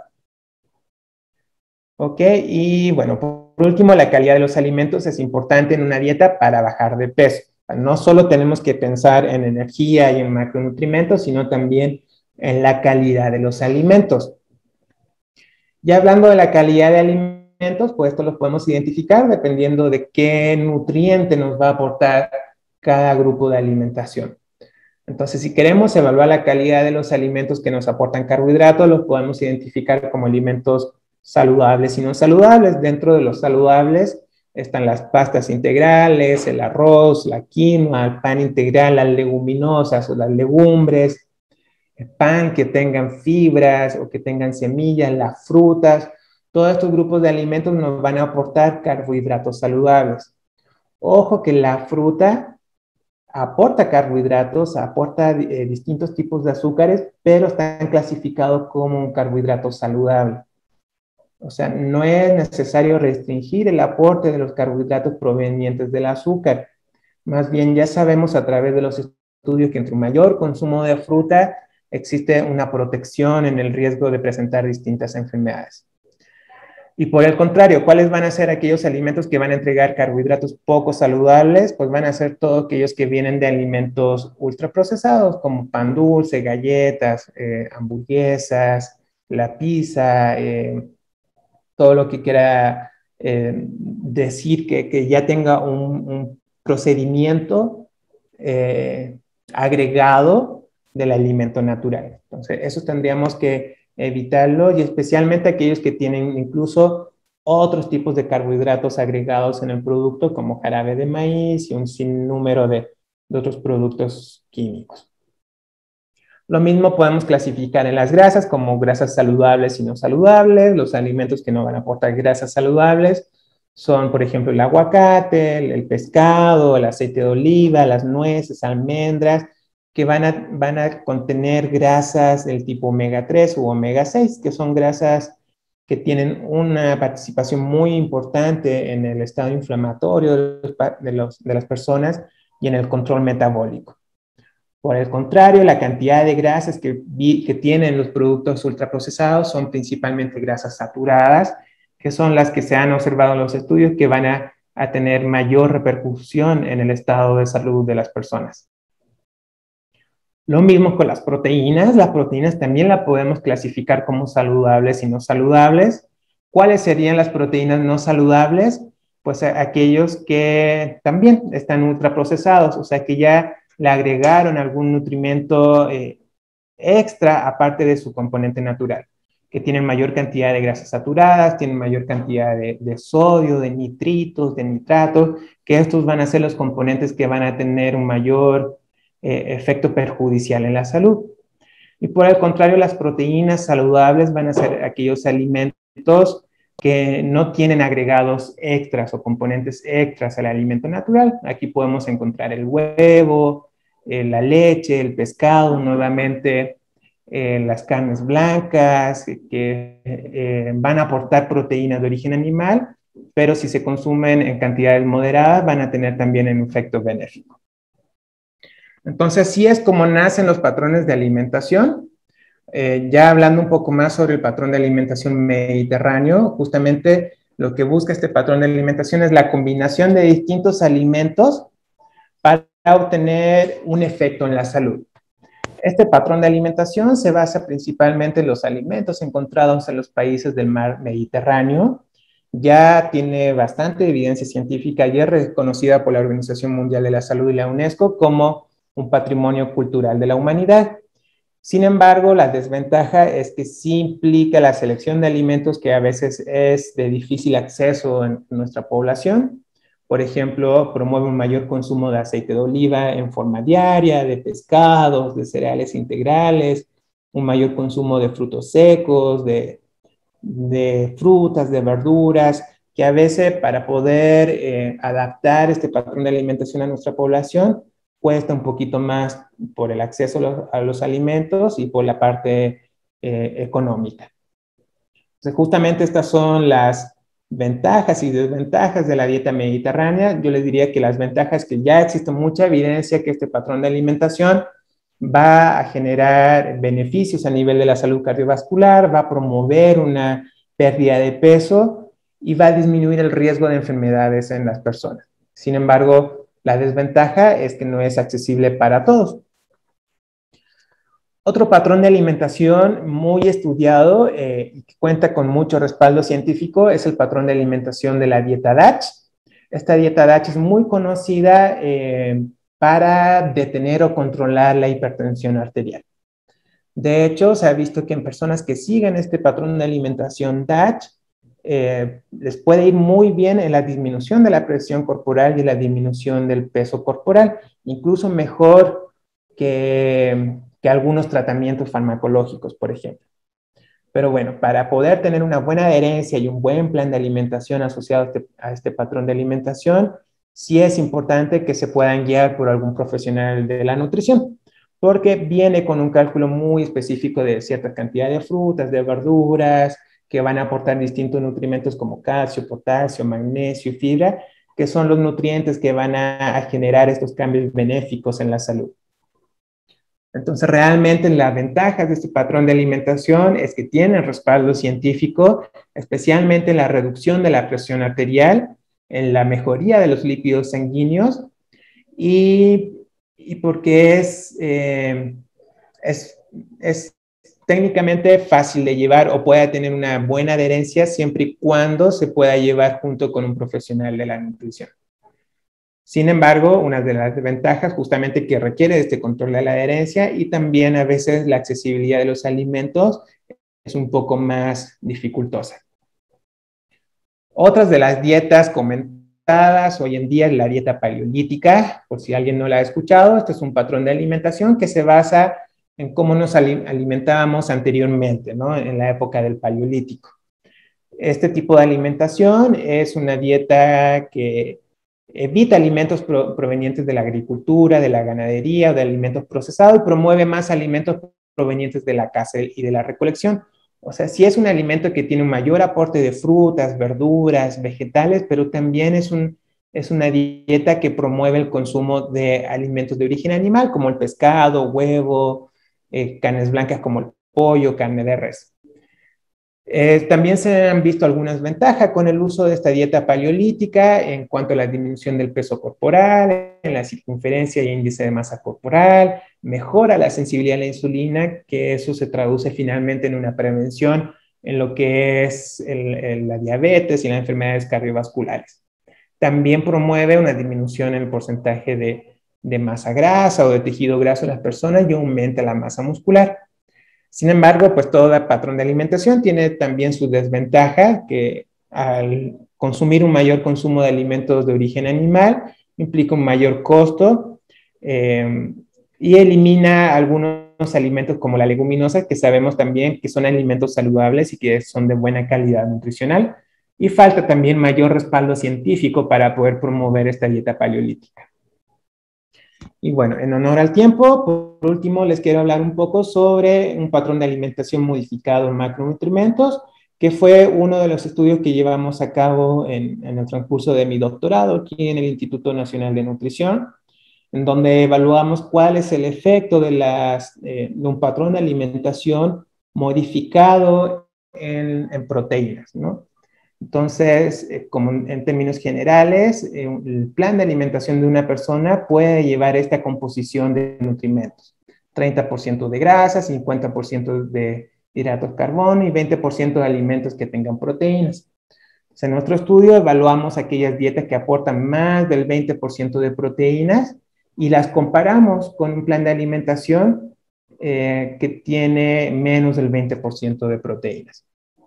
Ok, y bueno, por último, la calidad de los alimentos es importante en una dieta para bajar de peso. No solo tenemos que pensar en energía y en macronutrientes, sino también en la calidad de los alimentos. Ya hablando de la calidad de alimentos, pues esto los podemos identificar dependiendo de qué nutriente nos va a aportar cada grupo de alimentación. Entonces, si queremos evaluar la calidad de los alimentos que nos aportan carbohidratos, los podemos identificar como alimentos saludables y no saludables. Dentro de los saludables están las pastas integrales, el arroz, la quinoa, el pan integral, las leguminosas o las legumbres, el pan que tengan fibras o que tengan semillas, las frutas. Todos estos grupos de alimentos nos van a aportar carbohidratos saludables. Ojo que la fruta aporta carbohidratos, aporta distintos tipos de azúcares, pero están clasificados como un carbohidrato saludable. O sea, no es necesario restringir el aporte de los carbohidratos provenientes del azúcar. Más bien ya sabemos a través de los estudios que entre un mayor consumo de fruta existe una protección en el riesgo de presentar distintas enfermedades. Y por el contrario, ¿cuáles van a ser aquellos alimentos que van a entregar carbohidratos poco saludables? Pues van a ser todos aquellos que vienen de alimentos ultraprocesados, como pan dulce, galletas, hamburguesas, la pizza, todo lo que quiera decir que ya tenga un procedimiento agregado del alimento natural. Entonces, eso tendríamos que evitarlo y especialmente aquellos que tienen incluso otros tipos de carbohidratos agregados en el producto como jarabe de maíz y un sinnúmero de otros productos químicos. Lo mismo podemos clasificar en las grasas como grasas saludables y no saludables. Los alimentos que no van a aportar grasas saludables son, por ejemplo, el aguacate, el pescado, el aceite de oliva, las nueces, almendras, que van a contener grasas del tipo omega 3 u omega 6, que son grasas que tienen una participación muy importante en el estado inflamatorio de las personas y en el control metabólico. Por el contrario, la cantidad de grasas que tienen los productos ultraprocesados son principalmente grasas saturadas, que son las que se han observado en los estudios que van a tener mayor repercusión en el estado de salud de las personas. Lo mismo con las proteínas también las podemos clasificar como saludables y no saludables. ¿Cuáles serían las proteínas no saludables? Pues aquellos que también están ultraprocesados, o sea que ya le agregaron algún nutrimento extra aparte de su componente natural, que tienen mayor cantidad de grasas saturadas, tienen mayor cantidad de sodio, de nitritos, de nitratos, que estos van a ser los componentes que van a tener un mayor efecto perjudicial en la salud. Y por el contrario, las proteínas saludables van a ser aquellos alimentos que no tienen agregados extras o componentes extras al alimento natural. Aquí podemos encontrar el huevo, la leche, el pescado, nuevamente las carnes blancas, que van a aportar proteínas de origen animal, pero si se consumen en cantidades moderadas van a tener también un efecto benéfico. Entonces, así es como nacen los patrones de alimentación. Ya hablando un poco más sobre el patrón de alimentación mediterráneo, justamente lo que busca este patrón de alimentación es la combinación de distintos alimentos para obtener un efecto en la salud. Este patrón de alimentación se basa principalmente en los alimentos encontrados en los países del mar Mediterráneo. Ya tiene bastante evidencia científica y es reconocida por la Organización Mundial de la Salud y la UNESCO como un patrimonio cultural de la humanidad. Sin embargo, la desventaja es que sí implica la selección de alimentos que a veces es de difícil acceso en nuestra población. Por ejemplo, promueve un mayor consumo de aceite de oliva en forma diaria, de pescados, de cereales integrales, un mayor consumo de frutos secos, de frutas, de verduras, que a veces para poder adaptar este patrón de alimentación a nuestra población cuesta un poquito más por el acceso a los alimentos y por la parte económica. Entonces, justamente estas son las ventajas y desventajas de la dieta mediterránea. Yo les diría que las ventajas es que ya existe mucha evidencia que este patrón de alimentación va a generar beneficios a nivel de la salud cardiovascular, va a promover una pérdida de peso y va a disminuir el riesgo de enfermedades en las personas. Sin embargo, la desventaja es que no es accesible para todos. Otro patrón de alimentación muy estudiado y que cuenta con mucho respaldo científico es el patrón de alimentación de la dieta DASH. Esta dieta DASH es muy conocida para detener o controlar la hipertensión arterial. De hecho, se ha visto que en personas que siguen este patrón de alimentación DASH, les puede ir muy bien en la disminución de la presión corporal y la disminución del peso corporal, incluso mejor que algunos tratamientos farmacológicos, por ejemplo. Pero bueno, para poder tener una buena adherencia y un buen plan de alimentación asociado a este patrón de alimentación, sí es importante que se puedan guiar por algún profesional de la nutrición, porque viene con un cálculo muy específico de cierta cantidad de frutas, de verduras, que van a aportar distintos nutrientes como calcio, potasio, magnesio y fibra, que son los nutrientes que van a generar estos cambios benéficos en la salud. Entonces, realmente las ventajas de este patrón de alimentación es que tienen respaldo científico, especialmente en la reducción de la presión arterial, en la mejoría de los lípidos sanguíneos y porque es técnicamente fácil de llevar o puede tener una buena adherencia siempre y cuando se pueda llevar junto con un profesional de la nutrición. Sin embargo, una de las desventajas justamente que requiere este control de la adherencia y también a veces la accesibilidad de los alimentos es un poco más dificultosa. Otras de las dietas comentadas hoy en día es la dieta paleolítica, por si alguien no la ha escuchado. Este es un patrón de alimentación que se basa en cómo nos alimentábamos anteriormente, ¿no? En la época del paleolítico. Este tipo de alimentación es una dieta que evita alimentos provenientes de la agricultura, de la ganadería o de alimentos procesados y promueve más alimentos provenientes de la caza y de la recolección. O sea, sí es un alimento que tiene un mayor aporte de frutas, verduras, vegetales, pero también es una dieta que promueve el consumo de alimentos de origen animal, como el pescado, huevo, carnes blancas como el pollo, carne de res. También se han visto algunas ventajas con el uso de esta dieta paleolítica en cuanto a la disminución del peso corporal, en la circunferencia y índice de masa corporal, mejora la sensibilidad a la insulina, que eso se traduce finalmente en una prevención en lo que es la diabetes y las enfermedades cardiovasculares. También promueve una disminución en el porcentaje de masa grasa o de tejido graso en las personas y aumenta la masa muscular. Sin embargo, pues todo patrón de alimentación tiene también su desventaja, que al consumir un mayor consumo de alimentos de origen animal implica un mayor costo y elimina algunos alimentos como la leguminosa, que sabemos también que son alimentos saludables y que son de buena calidad nutricional. Y falta también mayor respaldo científico para poder promover esta dieta paleolítica. Y bueno, en honor al tiempo, por último, les quiero hablar un poco sobre un patrón de alimentación modificado en macronutrientes, que fue uno de los estudios que llevamos a cabo en el transcurso de mi doctorado aquí en el Instituto Nacional de Nutrición, en donde evaluamos cuál es el efecto de un patrón de alimentación modificado en proteínas, ¿no? Entonces, como en términos generales, el plan de alimentación de una persona puede llevar esta composición de nutrimentos. 30% de grasa, 50% de hidratos de carbono y 20% de alimentos que tengan proteínas. Entonces, en nuestro estudio evaluamos aquellas dietas que aportan más del 20% de proteínas y las comparamos con un plan de alimentación que tiene menos del 20% de proteínas.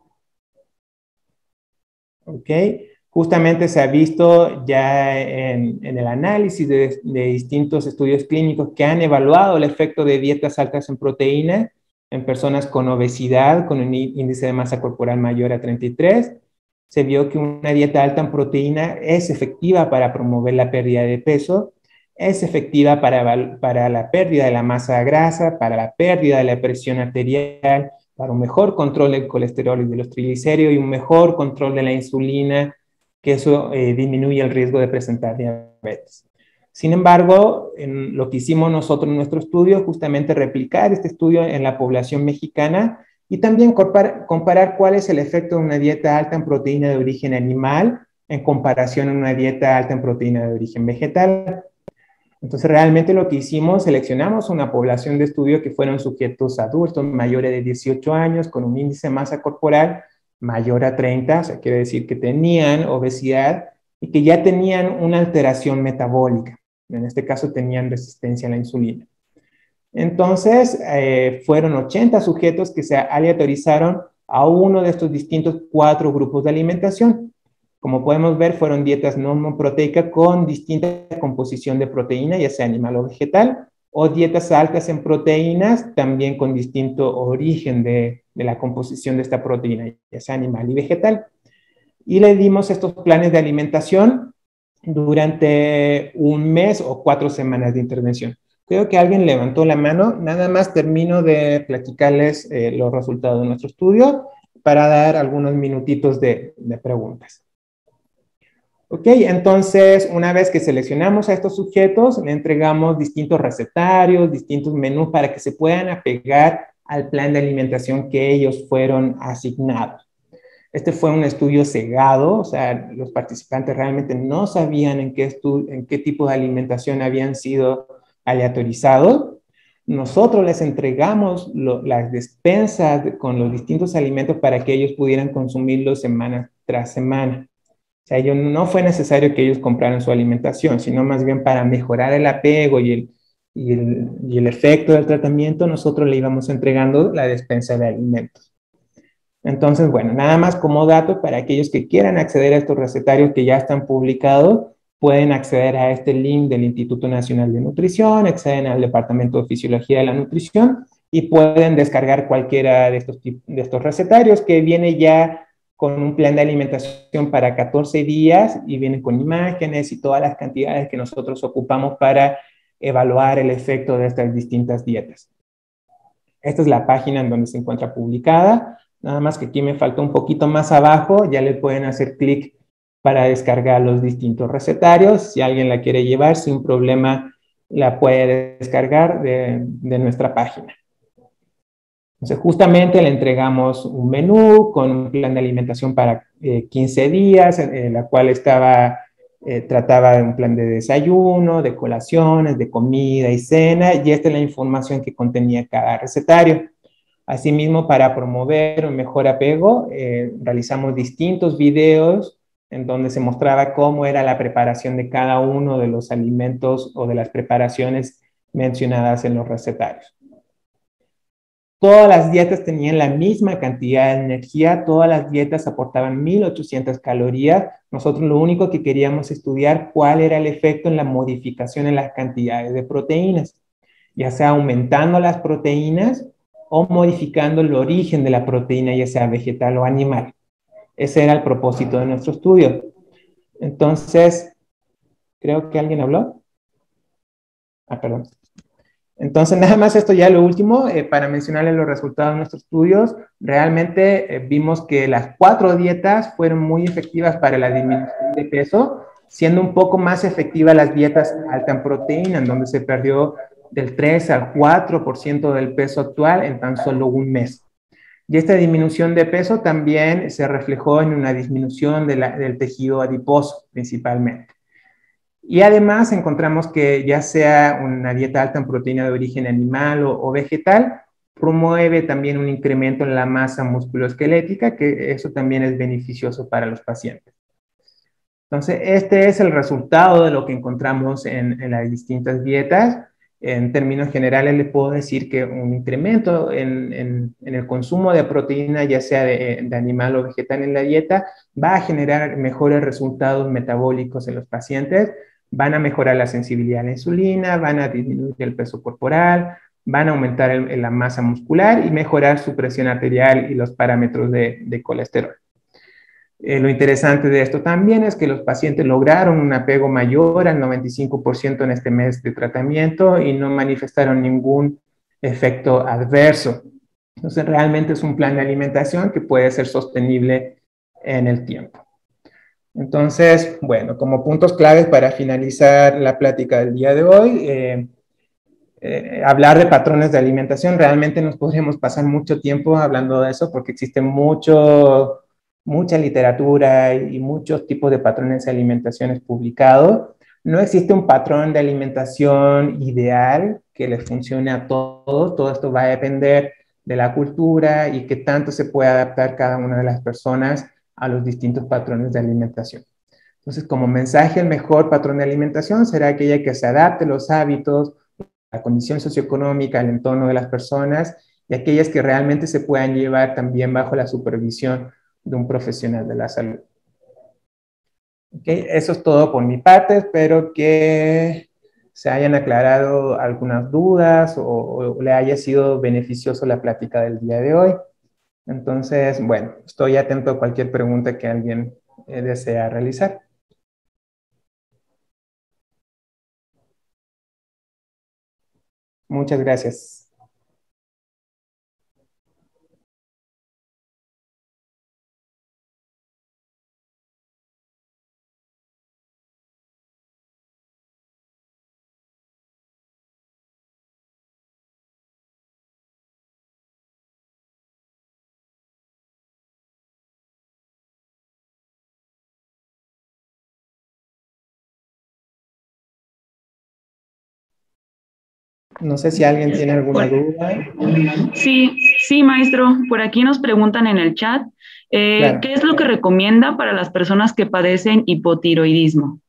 ¿Ok? Justamente se ha visto ya en el análisis de distintos estudios clínicos que han evaluado el efecto de dietas altas en proteína en personas con obesidad, con un índice de masa corporal mayor a 33. Se vio que una dieta alta en proteína es efectiva para promover la pérdida de peso, es efectiva para la pérdida de la masa grasa, para la pérdida de la presión arterial, para un mejor control del colesterol y de los triglicéridos y un mejor control de la insulina, que eso disminuye el riesgo de presentar diabetes. Sin embargo, lo que hicimos nosotros en nuestro estudio es justamente replicar este estudio en la población mexicana y también comparar cuál es el efecto de una dieta alta en proteína de origen animal en comparación a una dieta alta en proteína de origen vegetal. Entonces, realmente lo que hicimos, seleccionamos una población de estudio que fueron sujetos adultos mayores de 18 años con un índice de masa corporal mayor a 30, o sea, quiere decir que tenían obesidad y que ya tenían una alteración metabólica. En este caso, tenían resistencia a la insulina. Entonces, fueron 80 sujetos que se aleatorizaron a uno de estos distintos 4 grupos de alimentación. Como podemos ver, fueron dietas no monoproteicas con distinta composición de proteína, ya sea animal o vegetal, o dietas altas en proteínas, también con distinto origen de la composición de esta proteína, ya sea animal y vegetal. Y le dimos estos planes de alimentación durante un mes o 4 semanas de intervención. Creo que alguien levantó la mano. Nada más termino de platicarles los resultados de nuestro estudio para dar algunos minutitos de preguntas. Ok, entonces una vez que seleccionamos a estos sujetos, le entregamos distintos recetarios, distintos menús para que se puedan apegar al plan de alimentación que ellos fueron asignados. Este fue un estudio cegado, o sea, los participantes realmente no sabían en qué tipo de alimentación habían sido aleatorizados. Nosotros les entregamos las despensas con los distintos alimentos para que ellos pudieran consumirlos semana tras semana. O sea, no fue necesario que ellos compraran su alimentación, sino más bien para mejorar el apego y el efecto del tratamiento, nosotros le íbamos entregando la despensa de alimentos. Entonces, bueno, nada más como dato para aquellos que quieran acceder a estos recetarios que ya están publicados, pueden acceder a este link del Instituto Nacional de Nutrición, acceden al Departamento de Fisiología de la Nutrición y pueden descargar cualquiera de estos recetarios que viene ya con un plan de alimentación para 14 días y viene con imágenes y todas las cantidades que nosotros ocupamos para evaluar el efecto de estas distintas dietas. Esta es la página en donde se encuentra publicada. Nada más que aquí me falta un poquito más abajo, ya le pueden hacer clic para descargar los distintos recetarios. Si alguien la quiere llevar, sin problema la puede descargar de nuestra página. Entonces, justamente le entregamos un menú con un plan de alimentación para 15 días, en la cual trataba de un plan de desayuno, de colaciones, de comida y cena, y esta es la información que contenía cada recetario. Asimismo, para promover un mejor apego, realizamos distintos videos en donde se mostraba cómo era la preparación de cada uno de los alimentos o de las preparaciones mencionadas en los recetarios. Todas las dietas tenían la misma cantidad de energía, todas las dietas aportaban 1800 calorías. Nosotros lo único que queríamos estudiar cuál era el efecto en la modificación en las cantidades de proteínas, ya sea aumentando las proteínas o modificando el origen de la proteína, ya sea vegetal o animal. Ese era el propósito de nuestro estudio. Entonces, creo que alguien habló. Perdón. Entonces, nada más esto ya lo último, para mencionarles los resultados de nuestros estudios. Realmente vimos que las 4 dietas fueron muy efectivas para la disminución de peso, siendo un poco más efectivas las dietas altas en proteína, en donde se perdió del 3 al 4% del peso actual en tan solo un mes. Y esta disminución de peso también se reflejó en una disminución del tejido adiposo, principalmente. Y además encontramos que ya sea una dieta alta en proteína de origen animal o vegetal, promueve también un incremento en la masa musculoesquelética, que eso también es beneficioso para los pacientes. Entonces, este es el resultado de lo que encontramos en las distintas dietas. En términos generales, les puedo decir que un incremento en el consumo de proteína, ya sea de animal o vegetal en la dieta, va a generar mejores resultados metabólicos en los pacientes, van a mejorar la sensibilidad a la insulina, van a disminuir el peso corporal, van a aumentar la masa muscular y mejorar su presión arterial y los parámetros de colesterol. Lo interesante de esto también es que los pacientes lograron un apego mayor al 95% en este mes de tratamiento y no manifestaron ningún efecto adverso. Entonces, realmente es un plan de alimentación que puede ser sostenible en el tiempo. Entonces, bueno, como puntos claves para finalizar la plática del día de hoy, hablar de patrones de alimentación, realmente nos podríamos pasar mucho tiempo hablando de eso porque existe mucha literatura y muchos tipos de patrones de alimentación publicados. No existe un patrón de alimentación ideal que les funcione a todos. Todo esto va a depender de la cultura y qué tanto se puede adaptar cada una de las personas a los distintos patrones de alimentación. Entonces, como mensaje, el mejor patrón de alimentación será aquella que se adapte a los hábitos, la condición socioeconómica, el entorno de las personas y aquellas que realmente se puedan llevar también bajo la supervisión de un profesional de la salud. Okay, eso es todo por mi parte. Espero que se hayan aclarado algunas dudas o le haya sido beneficioso la plática del día de hoy. Entonces, bueno, estoy atento a cualquier pregunta que alguien desea realizar. Muchas gracias. No sé si alguien tiene alguna duda. Sí, maestro. Por aquí nos preguntan en el chat, Claro. ¿qué es lo que recomienda para las personas que padecen hipotiroidismo?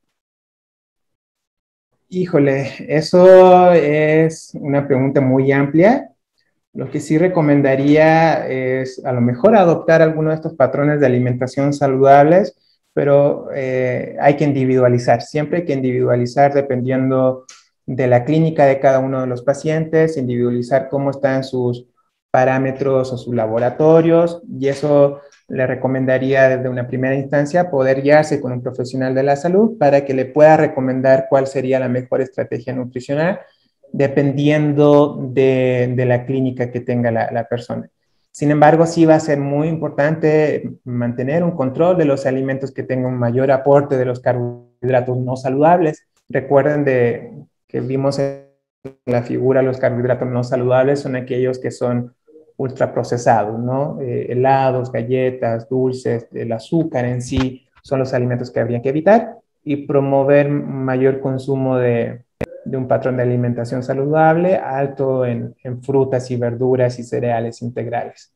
Híjole, eso es una pregunta muy amplia. Lo que sí recomendaría es a lo mejor adoptar alguno de estos patrones de alimentación saludables, pero hay que individualizar. Siempre hay que individualizar dependiendo de la clínica de cada uno de los pacientes, individualizar cómo están sus parámetros o sus laboratorios, y eso le recomendaría desde una primera instancia poder guiarse con un profesional de la salud para que le pueda recomendar cuál sería la mejor estrategia nutricional dependiendo de la clínica que tenga la persona. Sin embargo, sí va a ser muy importante mantener un control de los alimentos que tengan un mayor aporte de los carbohidratos no saludables. Recuerden que vimos en la figura, los carbohidratos no saludables son aquellos que son ultraprocesados, ¿no? Helados, galletas, dulces, el azúcar en sí son los alimentos que habría que evitar y promover mayor consumo de un patrón de alimentación saludable, alto en frutas y verduras y cereales integrales.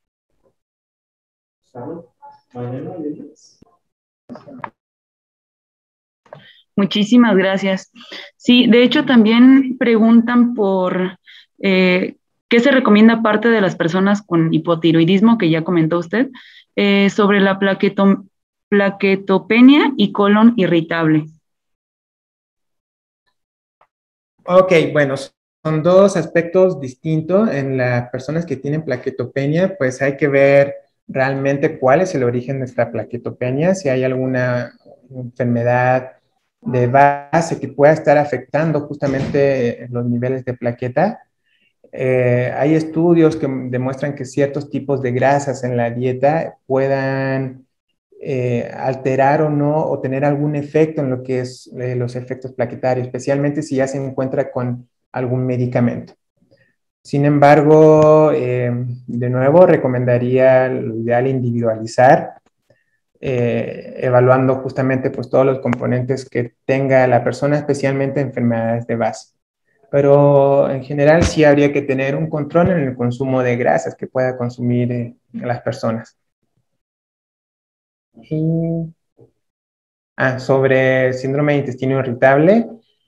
Muchísimas gracias. Sí, de hecho también preguntan por qué se recomienda aparte de las personas con hipotiroidismo, que ya comentó usted, sobre la plaquetopenia y colon irritable. Ok, bueno, son dos aspectos distintos. En las personas que tienen plaquetopenia, pues hay que ver realmente cuál es el origen de esta plaquetopenia, si hay alguna enfermedad de base que pueda estar afectando justamente los niveles de plaqueta. Hay estudios que demuestran que ciertos tipos de grasas en la dieta puedan alterar o no, o tener algún efecto en lo que es los efectos plaquetarios, especialmente si ya se encuentra con algún medicamento. Sin embargo, de nuevo, recomendaría lo ideal individualizar. evaluando justamente pues todos los componentes que tenga la persona, especialmente enfermedades de base. Pero en general sí habría que tener un control en el consumo de grasas que pueda consumir las personas. Y, sobre síndrome de intestino irritable,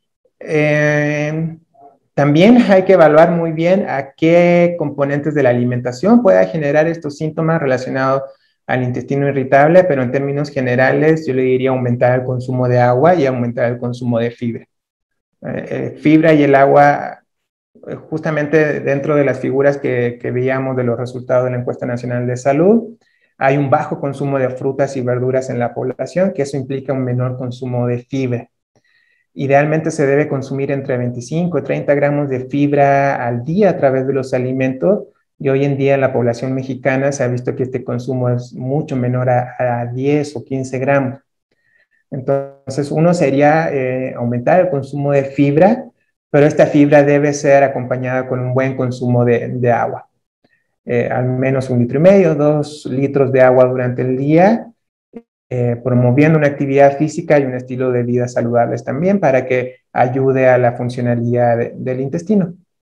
también hay que evaluar muy bien a qué componentes de la alimentación pueda generar estos síntomas relacionados al intestino irritable, pero en términos generales yo le diría aumentar el consumo de agua y aumentar el consumo de fibra. Fibra y el agua, justamente dentro de las figuras que veíamos de los resultados de la Encuesta Nacional de Salud, hay un bajo consumo de frutas y verduras en la población, que eso implica un menor consumo de fibra. Idealmente se debe consumir entre 25 y 30 gramos de fibra al día a través de los alimentos, y hoy en día en la población mexicana se ha visto que este consumo es mucho menor a 10 o 15 gramos. Entonces, uno sería aumentar el consumo de fibra, pero esta fibra debe ser acompañada con un buen consumo de agua. Al menos 1,5 litros, 2 litros de agua durante el día, promoviendo una actividad física y un estilo de vida saludables también para que ayude a la funcionalidad del intestino.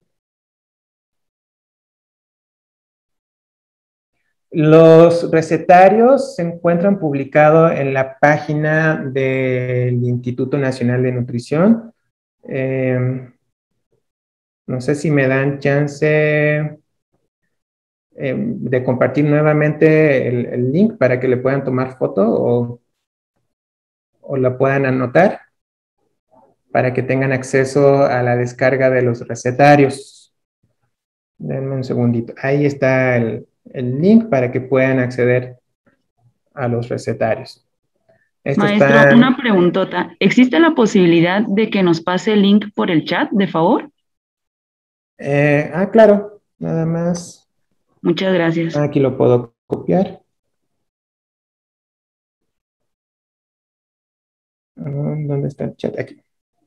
Los recetarios se encuentran publicados en la página del Instituto Nacional de Nutrición. No sé si me dan chance de compartir nuevamente el link para que le puedan tomar foto o la puedan anotar para que tengan acceso a la descarga de los recetarios. Denme un segundito. Ahí está el link para que puedan acceder a los recetarios. Maestro, una preguntota. ¿Existe la posibilidad de que nos pase el link por el chat, de favor? Claro. Nada más. Muchas gracias. Aquí lo puedo copiar. ¿Dónde está el chat? Aquí.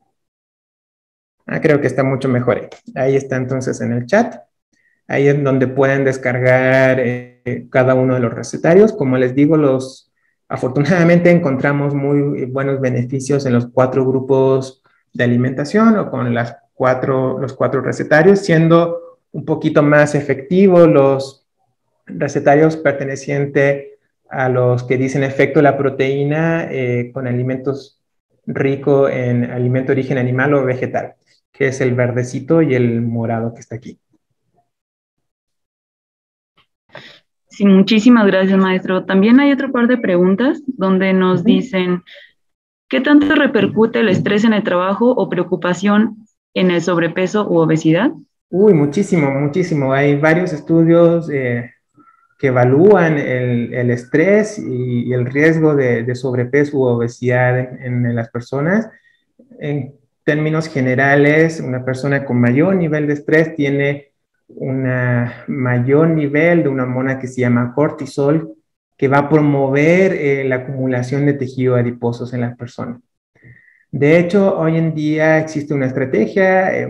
Creo que está mucho mejor. Ahí está entonces en el chat. Ahí es donde pueden descargar cada uno de los recetarios. Como les digo, afortunadamente encontramos muy buenos beneficios en los 4 grupos de alimentación o con los 4 recetarios, siendo un poquito más efectivos los recetarios pertenecientes a los que dicen efecto la proteína con alimentos ricos en alimento de origen animal o vegetal, que es el verdecito y el morado que está aquí. Sí, muchísimas gracias, maestro. También hay otro par de preguntas donde nos dicen, ¿qué tanto repercute el estrés en el trabajo o preocupación en el sobrepeso u obesidad? Uy, muchísimo, muchísimo. Hay varios estudios que evalúan el estrés y el riesgo de sobrepeso u obesidad en las personas. En términos generales, una persona con mayor nivel de estrés tiene un mayor nivel de una hormona que se llama cortisol, que va a promover la acumulación de tejido adiposos en las personas. De hecho, hoy en día existe una estrategia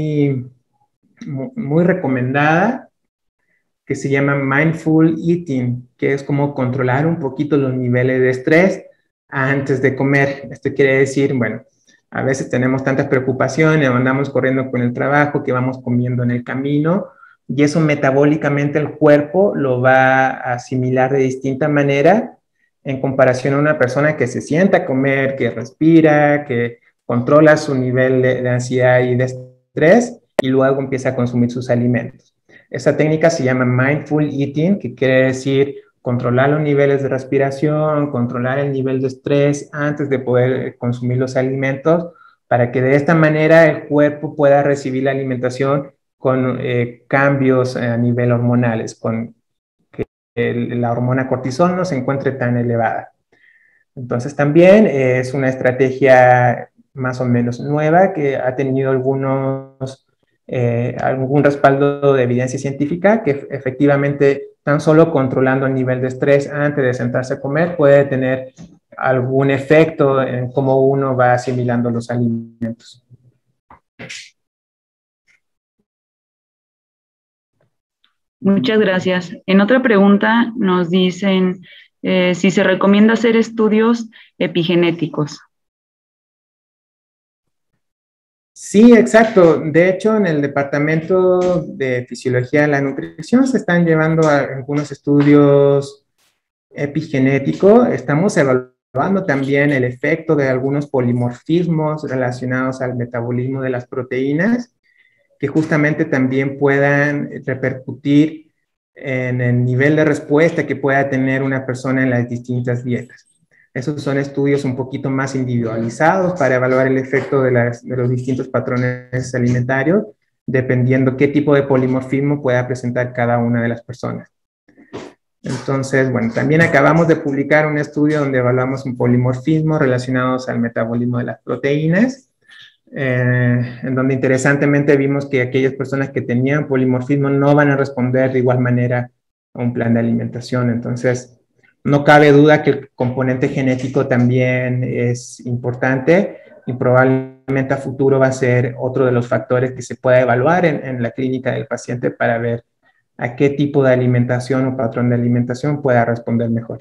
muy recomendada que se llama Mindful Eating, que es como controlar un poquito los niveles de estrés antes de comer. Esto quiere decir, bueno, a veces tenemos tantas preocupaciones, andamos corriendo con el trabajo, que vamos comiendo en el camino, y eso metabólicamente el cuerpo lo va a asimilar de distinta manera en comparación a una persona que se sienta a comer, que respira, que controla su nivel de ansiedad y de estrés y luego empieza a consumir sus alimentos. Esa técnica se llama Mindful Eating, que quiere decir controlar los niveles de respiración, controlar el nivel de estrés antes de poder consumir los alimentos, para que de esta manera el cuerpo pueda recibir la alimentación con cambios a nivel hormonales, con que la hormona cortisol no se encuentre tan elevada. Entonces también es una estrategia más o menos nueva que ha tenido algún respaldo de evidencia científica, que efectivamente tan solo controlando el nivel de estrés antes de sentarse a comer puede tener algún efecto en cómo uno va asimilando los alimentos. Muchas gracias. En otra pregunta nos dicen, si se recomienda hacer estudios epigenéticos. Sí, exacto. De hecho, en el Departamento de Fisiología de la Nutrición se están llevando algunos estudios epigenéticos. Estamos evaluando también el efecto de algunos polimorfismos relacionados al metabolismo de las proteínas, que justamente también puedan repercutir en el nivel de respuesta que pueda tener una persona en las distintas dietas. Esos son estudios un poquito más individualizados para evaluar el efecto de los distintos patrones alimentarios, dependiendo qué tipo de polimorfismo pueda presentar cada una de las personas. Entonces, bueno, también acabamos de publicar un estudio donde evaluamos un polimorfismo relacionados al metabolismo de las proteínas, en donde interesantemente vimos que aquellas personas que tenían polimorfismo no van a responder de igual manera a un plan de alimentación. Entonces, no cabe duda que el componente genético también es importante y probablemente a futuro va a ser otro de los factores que se pueda evaluar en la clínica del paciente para ver a qué tipo de alimentación o patrón de alimentación pueda responder mejor.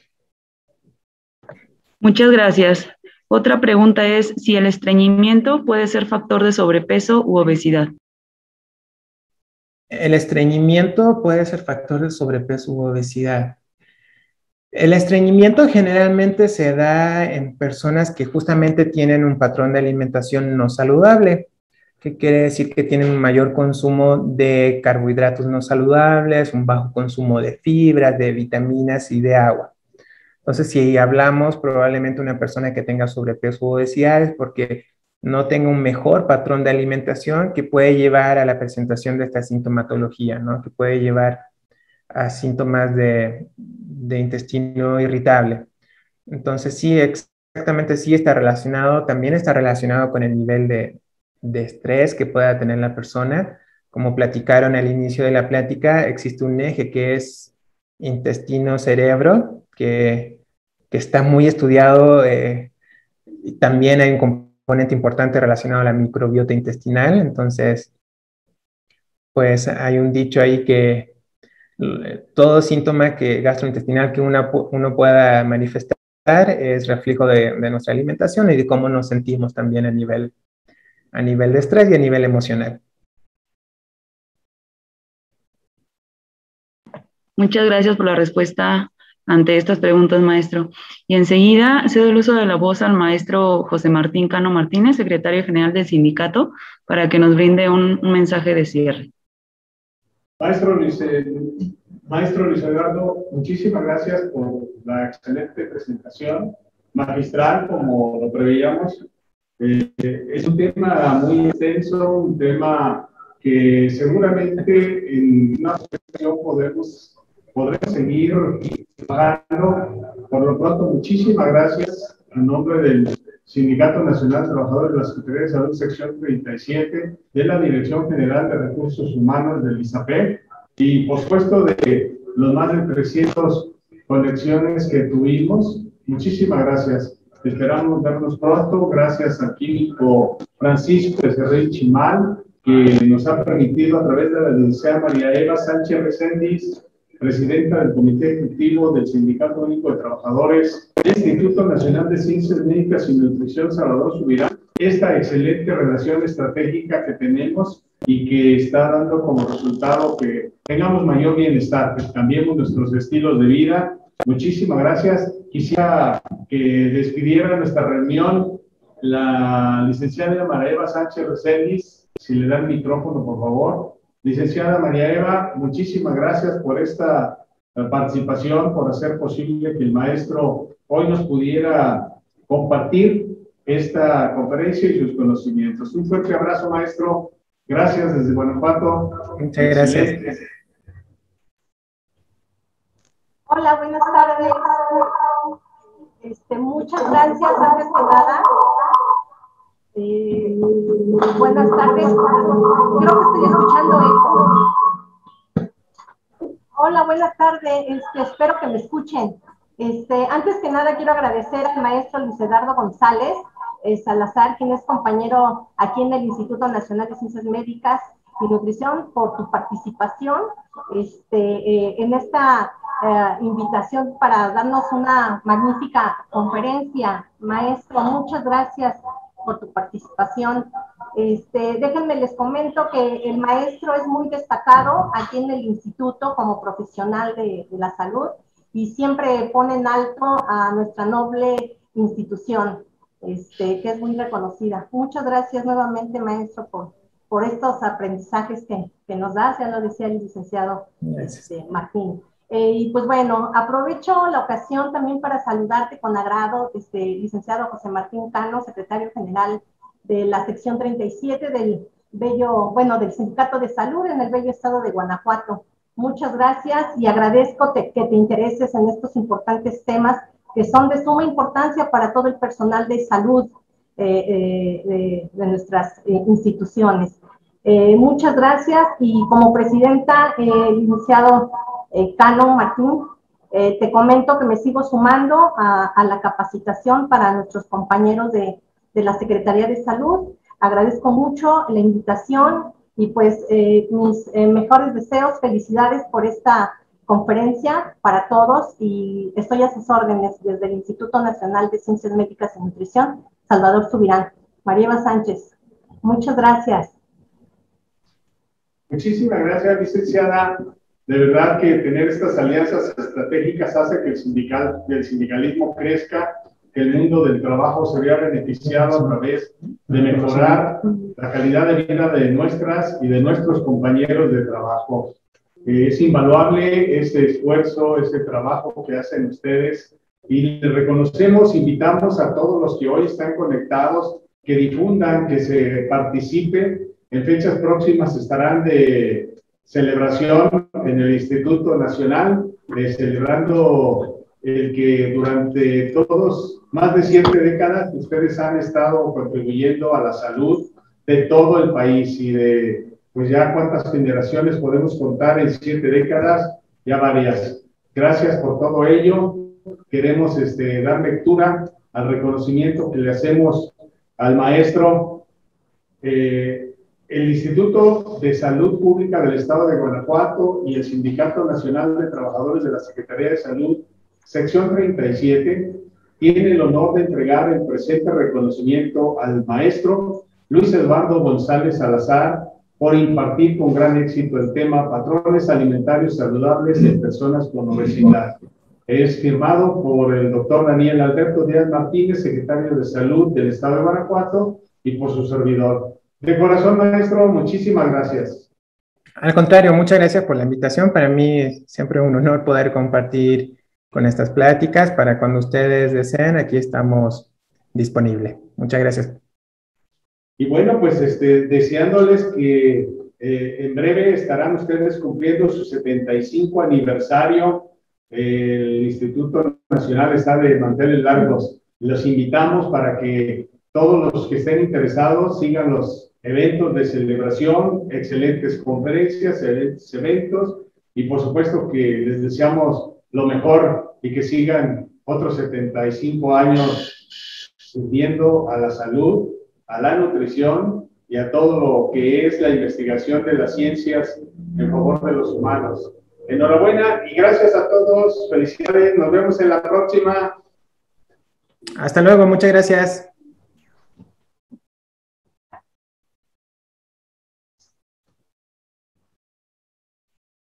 Muchas gracias. Otra pregunta es si el estreñimiento puede ser factor de sobrepeso u obesidad. El estreñimiento puede ser factor de sobrepeso u obesidad. El estreñimiento generalmente se da en personas que justamente tienen un patrón de alimentación no saludable, que quiere decir que tienen un mayor consumo de carbohidratos no saludables, un bajo consumo de fibras, de vitaminas y de agua. Entonces, si hablamos probablemente una persona que tenga sobrepeso o obesidad es porque no tenga un mejor patrón de alimentación que puede llevar a la presentación de esta sintomatología, ¿no? Que puede llevar a síntomas de intestino irritable. Entonces, sí, exactamente sí está relacionado, también está relacionado con el nivel de estrés que pueda tener la persona. Como platicaron al inicio de la plática, existe un eje que es intestino-cerebro, que está muy estudiado. Y también hay un componente importante relacionado a la microbiota intestinal. Entonces, pues hay un dicho ahí que todo síntoma gastrointestinal que uno pueda manifestar es reflejo de nuestra alimentación y de cómo nos sentimos también a nivel de estrés y a nivel emocional. Muchas gracias por la respuesta ante estas preguntas, maestro. Y enseguida cedo el uso de la voz al maestro José Martín Cano Martínez, secretario general del sindicato, para que nos brinde un mensaje de cierre. Maestro Luis Eduardo, muchísimas gracias por la excelente presentación, magistral, como lo preveíamos. Es un tema muy extenso, un tema que seguramente en una ocasión podremos seguir trabajando. Por lo pronto, muchísimas gracias en nombre del Sindicato Nacional de Trabajadores de la Secretaría de Salud, sección 37, de la Dirección General de Recursos Humanos del ISAPEP, y por supuesto de los más de 300 conexiones que tuvimos. Muchísimas gracias. Esperamos vernos pronto. Gracias al químico Francisco Becerril Chimal, que nos ha permitido a través de la licenciada María Eva Sánchez Reséndiz, presidenta del Comité Ejecutivo del Sindicato Único de Trabajadores del Instituto Nacional de Ciencias Médicas y Nutrición Salvador Subirán, esta excelente relación estratégica que tenemos y que está dando como resultado que tengamos mayor bienestar, que cambiemos nuestros estilos de vida. Muchísimas gracias. Quisiera que despidiera nuestra reunión la licenciada María Eva Sánchez Reséndiz, si le da el micrófono, por favor. Licenciada María Eva, muchísimas gracias por esta participación, por hacer posible que el maestro hoy nos pudiera compartir esta conferencia y sus conocimientos. Un fuerte abrazo, maestro. Gracias desde Guanajuato. Muchas gracias. Hola, buenas tardes. Muchas gracias, antes que nada. Buenas tardes. Creo que estoy escuchando eco. Hola, buenas tardes. Espero que me escuchen. Antes que nada, quiero agradecer al maestro Luis Eduardo González Salazar, quien es compañero aquí en el Instituto Nacional de Ciencias Médicas y Nutrición, por tu participación en esta invitación para darnos una magnífica conferencia. Maestro, muchas gracias por tu participación. Déjenme les comento que el maestro es muy destacado aquí en el instituto como profesional de la salud y siempre pone en alto a nuestra noble institución, que es muy reconocida. Muchas gracias nuevamente, maestro, por estos aprendizajes que nos das, ya lo decía el licenciado Martín. Y pues bueno, aprovecho la ocasión también para saludarte con agrado, licenciado José Martín Cano, secretario general de la sección 37 del del Sindicato de Salud en el bello estado de Guanajuato. Muchas gracias y agradezco que te intereses en estos importantes temas que son de suma importancia para todo el personal de salud de nuestras instituciones. Muchas gracias y como presidenta, licenciado Cano Martín, te comento que me sigo sumando a la capacitación para nuestros compañeros de la Secretaría de Salud. Agradezco mucho la invitación y pues mis mejores deseos, felicidades por esta conferencia para todos y estoy a sus órdenes desde el Instituto Nacional de Ciencias Médicas y Nutrición, Salvador Subirán. María Eva Sánchez, muchas gracias. Muchísimas gracias, licenciada. De verdad que tener estas alianzas estratégicas hace que el sindicalismo crezca, que el mundo del trabajo se vea beneficiado a través de mejorar la calidad de vida de nuestras y de nuestros compañeros de trabajo. Es invaluable ese esfuerzo, ese trabajo que hacen ustedes y les reconocemos, invitamos a todos los que hoy están conectados, que difundan, que se participen. En fechas próximas estarán de celebración en el Instituto Nacional, celebrando el que durante más de 7 décadas ustedes han estado contribuyendo a la salud de todo el país y de, pues ya cuántas generaciones podemos contar en 7 décadas, ya varias. Gracias por todo ello. Queremos dar lectura al reconocimiento que le hacemos al maestro. El Instituto de Salud Pública del Estado de Guanajuato y el Sindicato Nacional de Trabajadores de la Secretaría de Salud, sección 37, tiene el honor de entregar el presente reconocimiento al maestro Luis Eduardo González Salazar por impartir con gran éxito el tema Patrones Alimentarios Saludables en Personas con Obesidad. Es firmado por el doctor Daniel Alberto Díaz Martínez, secretario de Salud del Estado de Guanajuato, y por su servidor. De corazón, maestro, muchísimas gracias. Al contrario, muchas gracias por la invitación. Para mí es siempre un honor poder compartir con estas pláticas. Para cuando ustedes deseen, aquí estamos disponibles. Muchas gracias. Y bueno, pues deseándoles que en breve estarán ustedes cumpliendo su 75 aniversario. El Instituto Nacional está de manteles largos. Los invitamos para que todos los que estén interesados sigan los eventos de celebración, excelentes conferencias, excelentes eventos, y por supuesto que les deseamos lo mejor y que sigan otros 75 años sirviendo a la salud, a la nutrición y a todo lo que es la investigación de las ciencias en favor de los humanos. Enhorabuena y gracias a todos. Felicidades. Nos vemos en la próxima. Hasta luego. Muchas gracias.